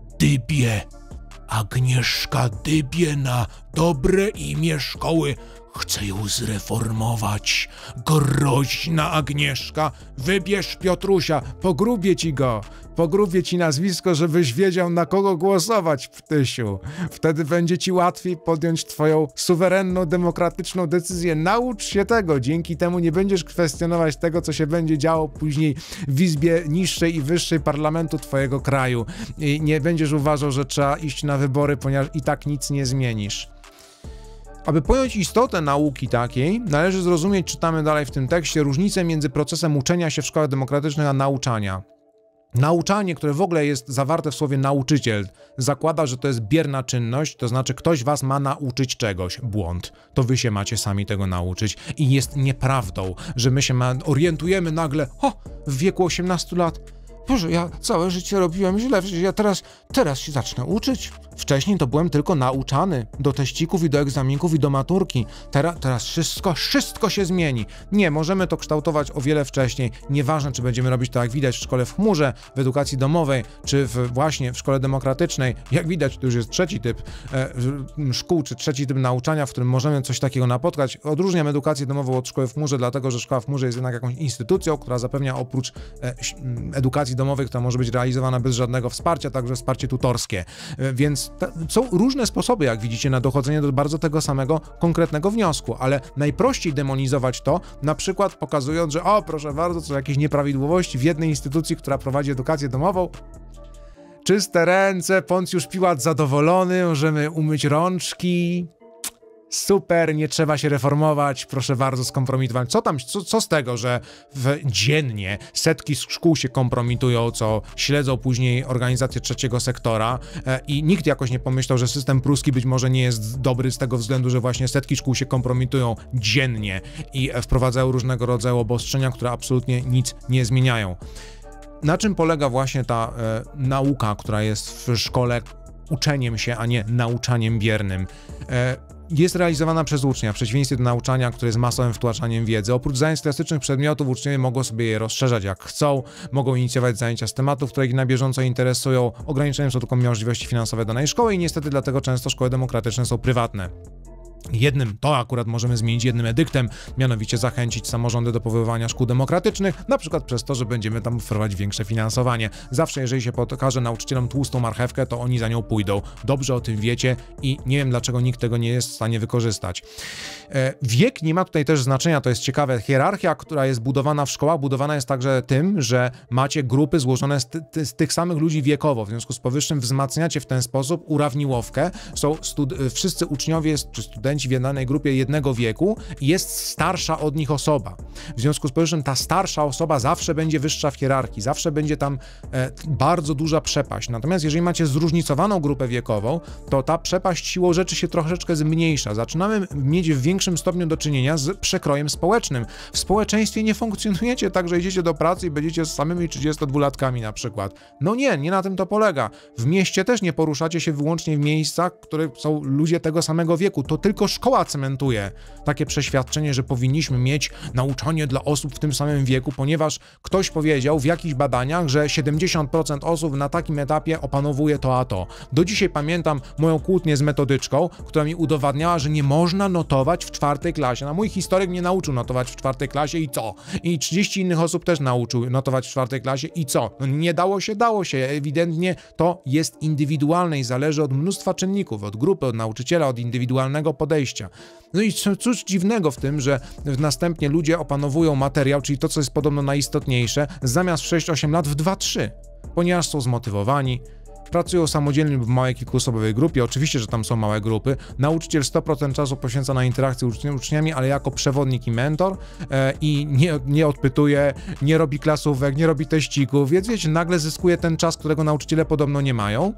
dybie. Agnieszka dybie na dobre imię szkoły. Chcę ją zreformować. Groźna Agnieszka, wybierz Piotrusia, pogrubię ci go. Pogrubię ci nazwisko, żebyś wiedział, na kogo głosować, ptysiu. Wtedy będzie ci łatwiej podjąć twoją suwerenną, demokratyczną decyzję. Naucz się tego. Dzięki temu nie będziesz kwestionować tego, co się będzie działo później w izbie niższej i wyższej parlamentu twojego kraju. I nie będziesz uważał, że trzeba iść na wybory, ponieważ i tak nic nie zmienisz. Aby pojąć istotę nauki takiej, należy zrozumieć, czytamy dalej w tym tekście, różnicę między procesem uczenia się w szkołach demokratycznych a nauczania. Nauczanie, które w ogóle jest zawarte w słowie nauczyciel, zakłada, że to jest bierna czynność, to znaczy ktoś was ma nauczyć czegoś. Błąd. To wy się macie sami tego nauczyć. I jest nieprawdą, że my się orientujemy nagle, w wieku 18 lat, Boże, ja całe życie robiłem źle, przecież ja teraz się zacznę uczyć. Wcześniej to byłem tylko nauczany do teścików i do egzaminków i do maturki. Teraz wszystko się zmieni. Nie, możemy to kształtować o wiele wcześniej. Nieważne, czy będziemy robić to, jak widać, w szkole w chmurze, w edukacji domowej, czy właśnie w szkole demokratycznej. Jak widać, to już jest trzeci typ szkół, czy trzeci typ nauczania, w którym możemy coś takiego napotkać. Odróżniam edukację domową od szkoły w chmurze, dlatego że szkoła w chmurze jest jednak jakąś instytucją, która zapewnia oprócz edukacji domowej, która może być realizowana bez żadnego wsparcia, także wsparcie tutorskie. Więc są różne sposoby, jak widzicie, na dochodzenie do bardzo tego samego konkretnego wniosku, ale najprościej demonizować to, na przykład pokazując, że proszę bardzo, są jakieś nieprawidłowości w jednej instytucji, która prowadzi edukację domową. Czyste ręce, Poncjusz Piłat zadowolony, możemy umyć rączki. Super, nie trzeba się reformować, proszę bardzo, skompromitować. Co z tego, że dziennie setki szkół się kompromitują, co śledzą później organizacje trzeciego sektora i nikt jakoś nie pomyślał, że system pruski być może nie jest dobry z tego względu, że właśnie setki szkół się kompromitują dziennie i wprowadzają różnego rodzaju obostrzenia, które absolutnie nic nie zmieniają. Na czym polega właśnie ta nauka, która jest w szkole uczeniem się, a nie nauczaniem biernym? Jest realizowana przez ucznia, w przeciwieństwie do nauczania, które jest masowym wtłaczaniem wiedzy. Oprócz zajęć klasycznych przedmiotów uczniowie mogą sobie je rozszerzać jak chcą, mogą inicjować zajęcia z tematów, które ich na bieżąco interesują, ograniczając tylko możliwości finansowe danej szkoły i niestety dlatego często szkoły demokratyczne są prywatne. To akurat możemy zmienić jednym edyktem, mianowicie zachęcić samorządy do powoływania szkół demokratycznych, na przykład przez to, że będziemy tam wprowadzić większe finansowanie. Zawsze, jeżeli się pokaże nauczycielom tłustą marchewkę, to oni za nią pójdą. Dobrze o tym wiecie i nie wiem, dlaczego nikt tego nie jest w stanie wykorzystać. Wiek nie ma tutaj też znaczenia, to jest ciekawe. Hierarchia, która jest budowana w szkołach, budowana jest także tym, że macie grupy złożone z tych samych ludzi wiekowo. W związku z powyższym wzmacniacie w ten sposób urawniłowkę. Są wszyscy uczniowie czy studenci w danej grupie jednego wieku i jest starsza od nich osoba. W związku z powyższym ta starsza osoba zawsze będzie wyższa w hierarchii, zawsze będzie tam bardzo duża przepaść. Natomiast jeżeli macie zróżnicowaną grupę wiekową, to ta przepaść siłą rzeczy się troszeczkę zmniejsza. Zaczynamy mieć w większym stopniu do czynienia z przekrojem społecznym. W społeczeństwie nie funkcjonujecie tak, że idziecie do pracy i będziecie z samymi 32-latkami na przykład. No nie na tym to polega. W mieście też nie poruszacie się wyłącznie w miejscach, w których są ludzie tego samego wieku. To tylko szkoła cementuje takie przeświadczenie, że powinniśmy mieć nauczanie dla osób w tym samym wieku, ponieważ ktoś powiedział w jakichś badaniach, że 70% osób na takim etapie opanowuje to a to. Do dzisiaj pamiętam moją kłótnię z metodyczką, która mi udowadniała, że nie można notować w 4. klasie. Mój historyk mnie nauczył notować w 4. klasie i co? I 30 innych osób też nauczył notować w 4. klasie i co? Nie dało się. Ewidentnie to jest indywidualne i zależy od mnóstwa czynników, od grupy, od nauczyciela, od indywidualnego podejścia. No i cóż dziwnego w tym, że następnie ludzie opanowują materiał, czyli to, co jest podobno najistotniejsze, zamiast w 6-8 lat w 2-3, ponieważ są zmotywowani, pracują samodzielnie lub w małej kilkuosobowej grupie, oczywiście, że tam są małe grupy, nauczyciel 100% czasu poświęca na interakcję z uczniami, ale jako przewodnik i mentor i nie odpytuje, nie robi klasówek, nie robi teścików, więc wiecie, nagle zyskuje ten czas, którego nauczyciele podobno nie mają.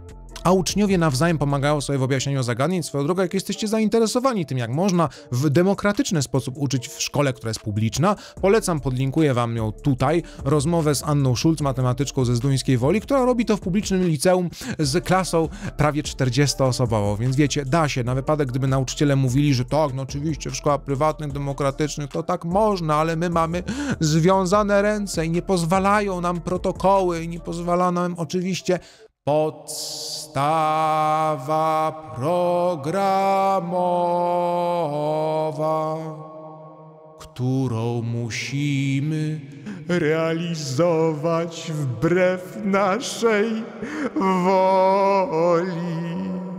A uczniowie nawzajem pomagają sobie w objaśnianiu zagadnień. Swoją drogą, jak jesteście zainteresowani tym, jak można w demokratyczny sposób uczyć w szkole, która jest publiczna, polecam, podlinkuję wam ją tutaj, rozmowę z Anną Schulz, matematyczką ze Zduńskiej Woli, która robi to w publicznym liceum z klasą prawie 40-osobową, więc wiecie, da się, na wypadek, gdyby nauczyciele mówili, że tak, no oczywiście w szkołach prywatnych, demokratycznych to tak można, ale my mamy związane ręce i nie pozwalają nam protokoły i nie pozwala nam oczywiście. Podstawa programowa, którą musimy realizować wbrew naszej woli.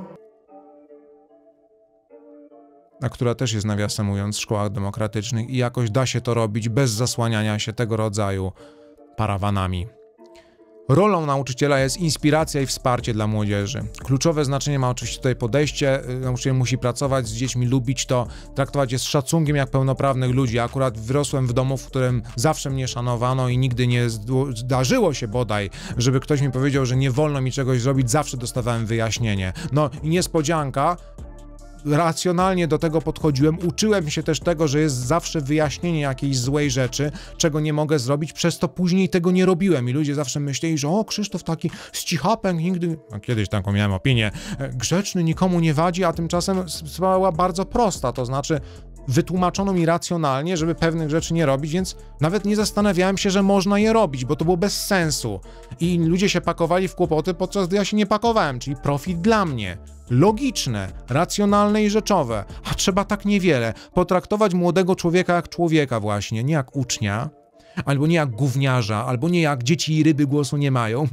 A która też jest, nawiasem mówiąc, w szkołach demokratycznych i jakoś da się to robić bez zasłaniania się tego rodzaju parawanami. Rolą nauczyciela jest inspiracja i wsparcie dla młodzieży. Kluczowe znaczenie ma oczywiście tutaj podejście. Nauczyciel musi pracować z dziećmi, lubić to, traktować je z szacunkiem jak pełnoprawnych ludzi. Akurat wyrosłem w domu, w którym zawsze mnie szanowano i nigdy nie zdarzyło się bodaj, żeby ktoś mi powiedział, że nie wolno mi czegoś zrobić. Zawsze dostawałem wyjaśnienie. No i niespodzianka, racjonalnie do tego podchodziłem, uczyłem się też tego, że jest zawsze wyjaśnienie jakiejś złej rzeczy, czego nie mogę zrobić, przez to później tego nie robiłem i ludzie zawsze myśleli, że Krzysztof taki ścichapęk, nigdy, kiedyś taką miałem opinię, grzeczny, nikomu nie wadzi, a tymczasem sprawa była bardzo prosta, to znaczy wytłumaczono mi racjonalnie, żeby pewnych rzeczy nie robić, więc nawet nie zastanawiałem się, że można je robić, bo to było bez sensu. I ludzie się pakowali w kłopoty, podczas gdy ja się nie pakowałem, czyli profit dla mnie. Logiczne, racjonalne i rzeczowe, a trzeba tak niewiele. Potraktować młodego człowieka jak człowieka właśnie, nie jak ucznia, albo nie jak gówniarza, albo nie jak dzieci i ryby głosu nie mają,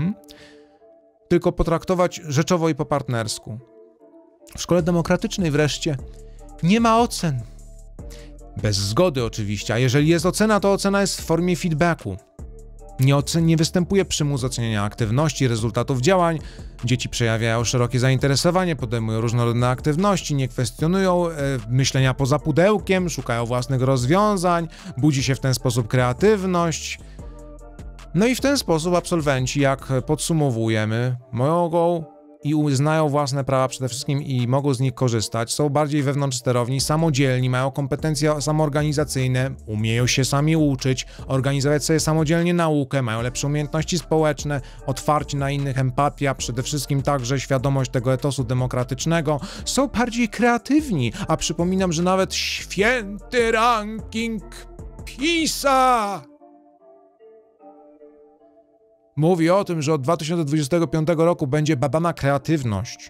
tylko potraktować rzeczowo i po partnersku. W szkole demokratycznej wreszcie nie ma ocen. Bez zgody oczywiście, a jeżeli jest ocena, to ocena jest w formie feedbacku. Nie występuje przymus oceniania aktywności, rezultatów działań. Dzieci przejawiają szerokie zainteresowanie, podejmują różnorodne aktywności, nie kwestionują myślenia poza pudełkiem, szukają własnych rozwiązań, budzi się w ten sposób kreatywność. No i w ten sposób absolwenci, jak podsumowujemy, mogą i uznają własne prawa przede wszystkim i mogą z nich korzystać, są bardziej wewnątrzsterowni, samodzielni, mają kompetencje samoorganizacyjne, umieją się sami uczyć, organizować sobie samodzielnie naukę, mają lepsze umiejętności społeczne, otwarci na innych, empatia, przede wszystkim także świadomość tego etosu demokratycznego, są bardziej kreatywni, a przypominam, że nawet święty ranking PISA mówi o tym, że od 2025 roku będzie badana kreatywność.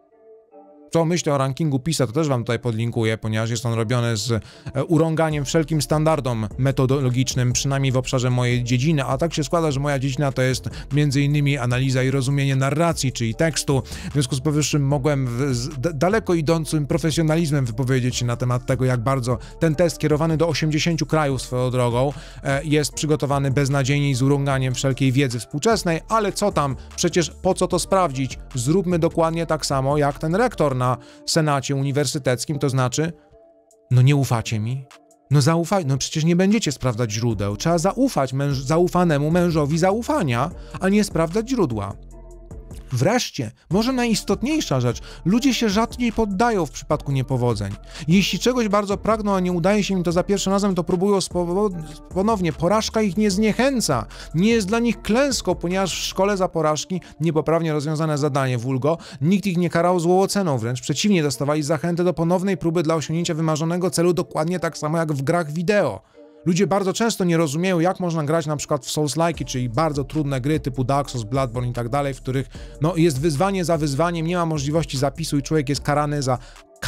Co myślę o rankingu PISA, to też wam tutaj podlinkuję, ponieważ jest on robiony z urąganiem wszelkim standardom metodologicznym, przynajmniej w obszarze mojej dziedziny, a tak się składa, że moja dziedzina to jest m.in. analiza i rozumienie narracji, czyli tekstu. W związku z powyższym mogłem z daleko idącym profesjonalizmem wypowiedzieć się na temat tego, jak bardzo ten test kierowany do 80 krajów swoją drogą jest przygotowany beznadziejnie i z urąganiem wszelkiej wiedzy współczesnej, ale co tam, przecież po co to sprawdzić? Zróbmy dokładnie tak samo jak ten rektor na senacie uniwersyteckim, to znaczy, no nie ufacie mi? No zaufaj, no przecież nie będziecie sprawdzać źródeł. Trzeba zaufać zaufanemu mężowi zaufania, a nie sprawdzać źródła. Wreszcie, może najistotniejsza rzecz, ludzie się rzadciej poddają w przypadku niepowodzeń. Jeśli czegoś bardzo pragną, a nie udaje się im to za pierwszym razem, to próbują ponownie. Porażka ich nie zniechęca, nie jest dla nich klęską, ponieważ w szkole za porażki, niepoprawnie rozwiązane zadanie vulgo, nikt ich nie karał złą oceną, wręcz przeciwnie, dostawali zachętę do ponownej próby dla osiągnięcia wymarzonego celu, dokładnie tak samo jak w grach wideo. Ludzie bardzo często nie rozumieją, jak można grać na przykład w Souls-like'i, czyli bardzo trudne gry typu Dark Souls, Bloodborne i tak dalej, w których no, jest wyzwanie za wyzwaniem, nie ma możliwości zapisu i człowiek jest karany za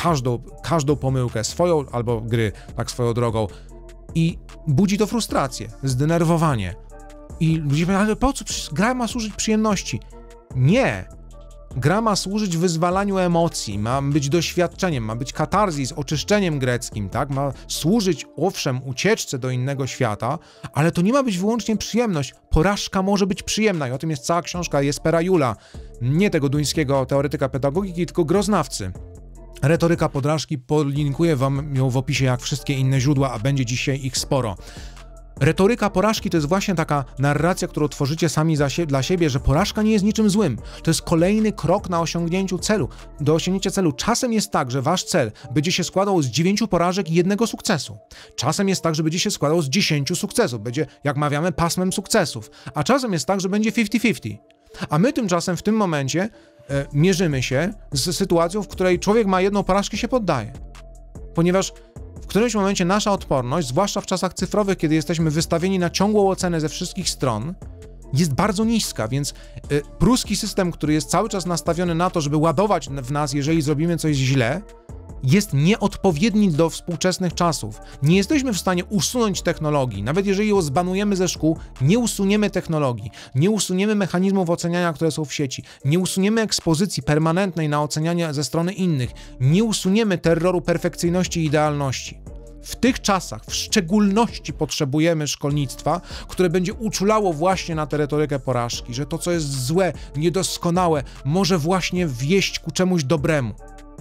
każdą pomyłkę, swoją albo gry, tak swoją drogą. I budzi to frustrację, zdenerwowanie. I ludzie mówią, ale po co? Przecież gra ma służyć przyjemności. Nie! Gra ma służyć wyzwalaniu emocji, ma być doświadczeniem, ma być katarzis, oczyszczeniem greckim, tak? Ma służyć, owszem, ucieczce do innego świata, ale to nie ma być wyłącznie przyjemność. Porażka może być przyjemna i o tym jest cała książka Jespera Julla, nie tego duńskiego teoretyka pedagogiki, tylko groznawcy. Retoryka porażki, podlinkuję wam ją w opisie jak wszystkie inne źródła, a będzie dzisiaj ich sporo. Retoryka porażki to jest właśnie taka narracja, którą tworzycie sami dla siebie, że porażka nie jest niczym złym. To jest kolejny krok na osiągnięciu celu. Do osiągnięcia celu. Czasem jest tak, że wasz cel będzie się składał z 9 porażek i 1 sukcesu. Czasem jest tak, że będzie się składał z 10 sukcesów. Będzie, jak mawiamy, pasmem sukcesów. A czasem jest tak, że będzie 50-50. A my tymczasem w tym momencie mierzymy się z sytuacją, w której człowiek ma 1 porażkę i się poddaje. Ponieważ w którymś momencie nasza odporność, zwłaszcza w czasach cyfrowych, kiedy jesteśmy wystawieni na ciągłą ocenę ze wszystkich stron, jest bardzo niska, więc pruski system, który jest cały czas nastawiony na to, żeby ładować w nas, jeżeli zrobimy coś źle, jest nieodpowiedni do współczesnych czasów. Nie jesteśmy w stanie usunąć technologii. Nawet jeżeli ją zbanujemy ze szkół, nie usuniemy technologii, nie usuniemy mechanizmów oceniania, które są w sieci, nie usuniemy ekspozycji permanentnej na ocenianie ze strony innych, nie usuniemy terroru perfekcyjności i idealności. W tych czasach w szczególności potrzebujemy szkolnictwa, które będzie uczulało właśnie na tę retorykę porażki, że to, co jest złe, niedoskonałe, może właśnie wieść ku czemuś dobremu.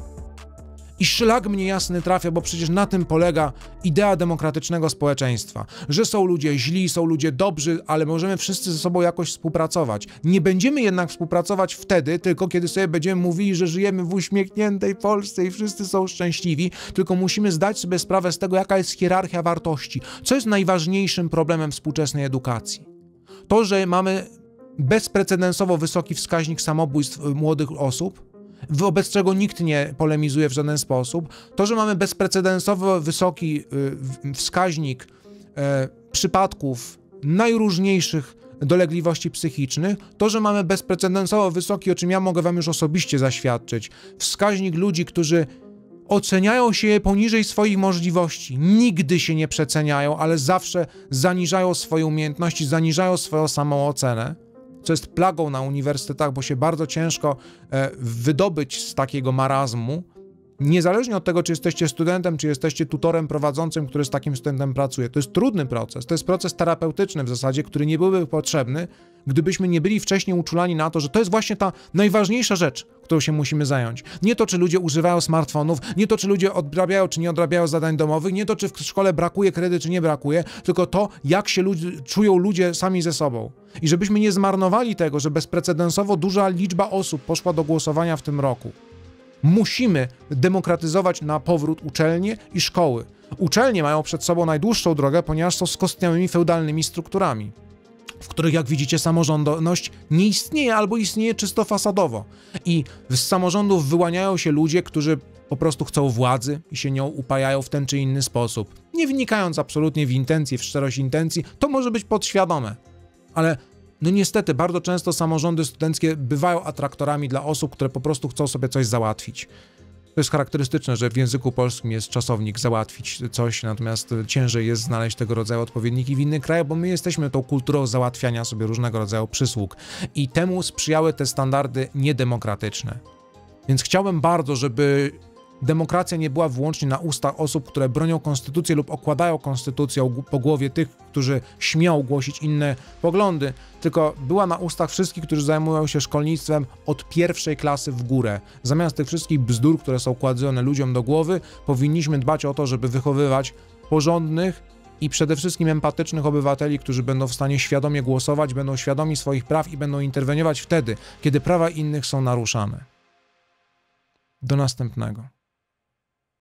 I szlak mnie jasny trafia, bo przecież na tym polega idea demokratycznego społeczeństwa, że są ludzie źli, są ludzie dobrzy, ale możemy wszyscy ze sobą jakoś współpracować. Nie będziemy jednak współpracować wtedy, tylko kiedy sobie będziemy mówili, że żyjemy w uśmiechniętej Polsce i wszyscy są szczęśliwi, tylko musimy zdać sobie sprawę z tego, jaka jest hierarchia wartości, co jest najważniejszym problemem współczesnej edukacji. To, że mamy bezprecedensowo wysoki wskaźnik samobójstw młodych osób, wobec czego nikt nie polemizuje w żaden sposób. To, że mamy bezprecedensowo wysoki wskaźnik przypadków najróżniejszych dolegliwości psychicznych, to, że mamy bezprecedensowo wysoki, o czym ja mogę wam już osobiście zaświadczyć, wskaźnik ludzi, którzy oceniają się poniżej swoich możliwości, nigdy się nie przeceniają, ale zawsze zaniżają swoje umiejętności, zaniżają swoją samoocenę, co jest plagą na uniwersytetach, bo się bardzo ciężko wydobyć z takiego marazmu, niezależnie od tego, czy jesteście studentem, czy jesteście tutorem prowadzącym, który z takim studentem pracuje. To jest trudny proces, to jest proces terapeutyczny w zasadzie, który nie byłby potrzebny, gdybyśmy nie byli wcześniej uczulani na to, że to jest właśnie ta najważniejsza rzecz, którą się musimy zająć. Nie to, czy ludzie używają smartfonów, nie to, czy ludzie odrabiają, czy nie odrabiają zadań domowych, nie to, czy w szkole brakuje kredytu, czy nie brakuje, tylko to, jak się czują ludzie sami ze sobą. I żebyśmy nie zmarnowali tego, że bezprecedensowo duża liczba osób poszła do głosowania w tym roku. Musimy demokratyzować na powrót uczelnie i szkoły. Uczelnie mają przed sobą najdłuższą drogę, ponieważ są skostniałymi feudalnymi strukturami, w których, jak widzicie, samorządność nie istnieje albo istnieje czysto fasadowo. I z samorządów wyłaniają się ludzie, którzy po prostu chcą władzy i się nią upajają w ten czy inny sposób. Nie wnikając absolutnie w intencje, w szczerość intencji, to może być podświadome. Ale no niestety bardzo często samorządy studenckie bywają atraktorami dla osób, które po prostu chcą sobie coś załatwić. To jest charakterystyczne, że w języku polskim jest czasownik załatwić coś, natomiast ciężej jest znaleźć tego rodzaju odpowiedniki w innych krajach, bo my jesteśmy tą kulturą załatwiania sobie różnego rodzaju przysług i temu sprzyjały te standardy niedemokratyczne. Więc chciałbym bardzo, żeby demokracja nie była wyłącznie na ustach osób, które bronią konstytucji lub okładają konstytucją po głowie tych, którzy śmią głosić inne poglądy, tylko była na ustach wszystkich, którzy zajmują się szkolnictwem od pierwszej klasy w górę. Zamiast tych wszystkich bzdur, które są kładzone ludziom do głowy, powinniśmy dbać o to, żeby wychowywać porządnych i przede wszystkim empatycznych obywateli, którzy będą w stanie świadomie głosować, będą świadomi swoich praw i będą interweniować wtedy, kiedy prawa innych są naruszane. Do następnego.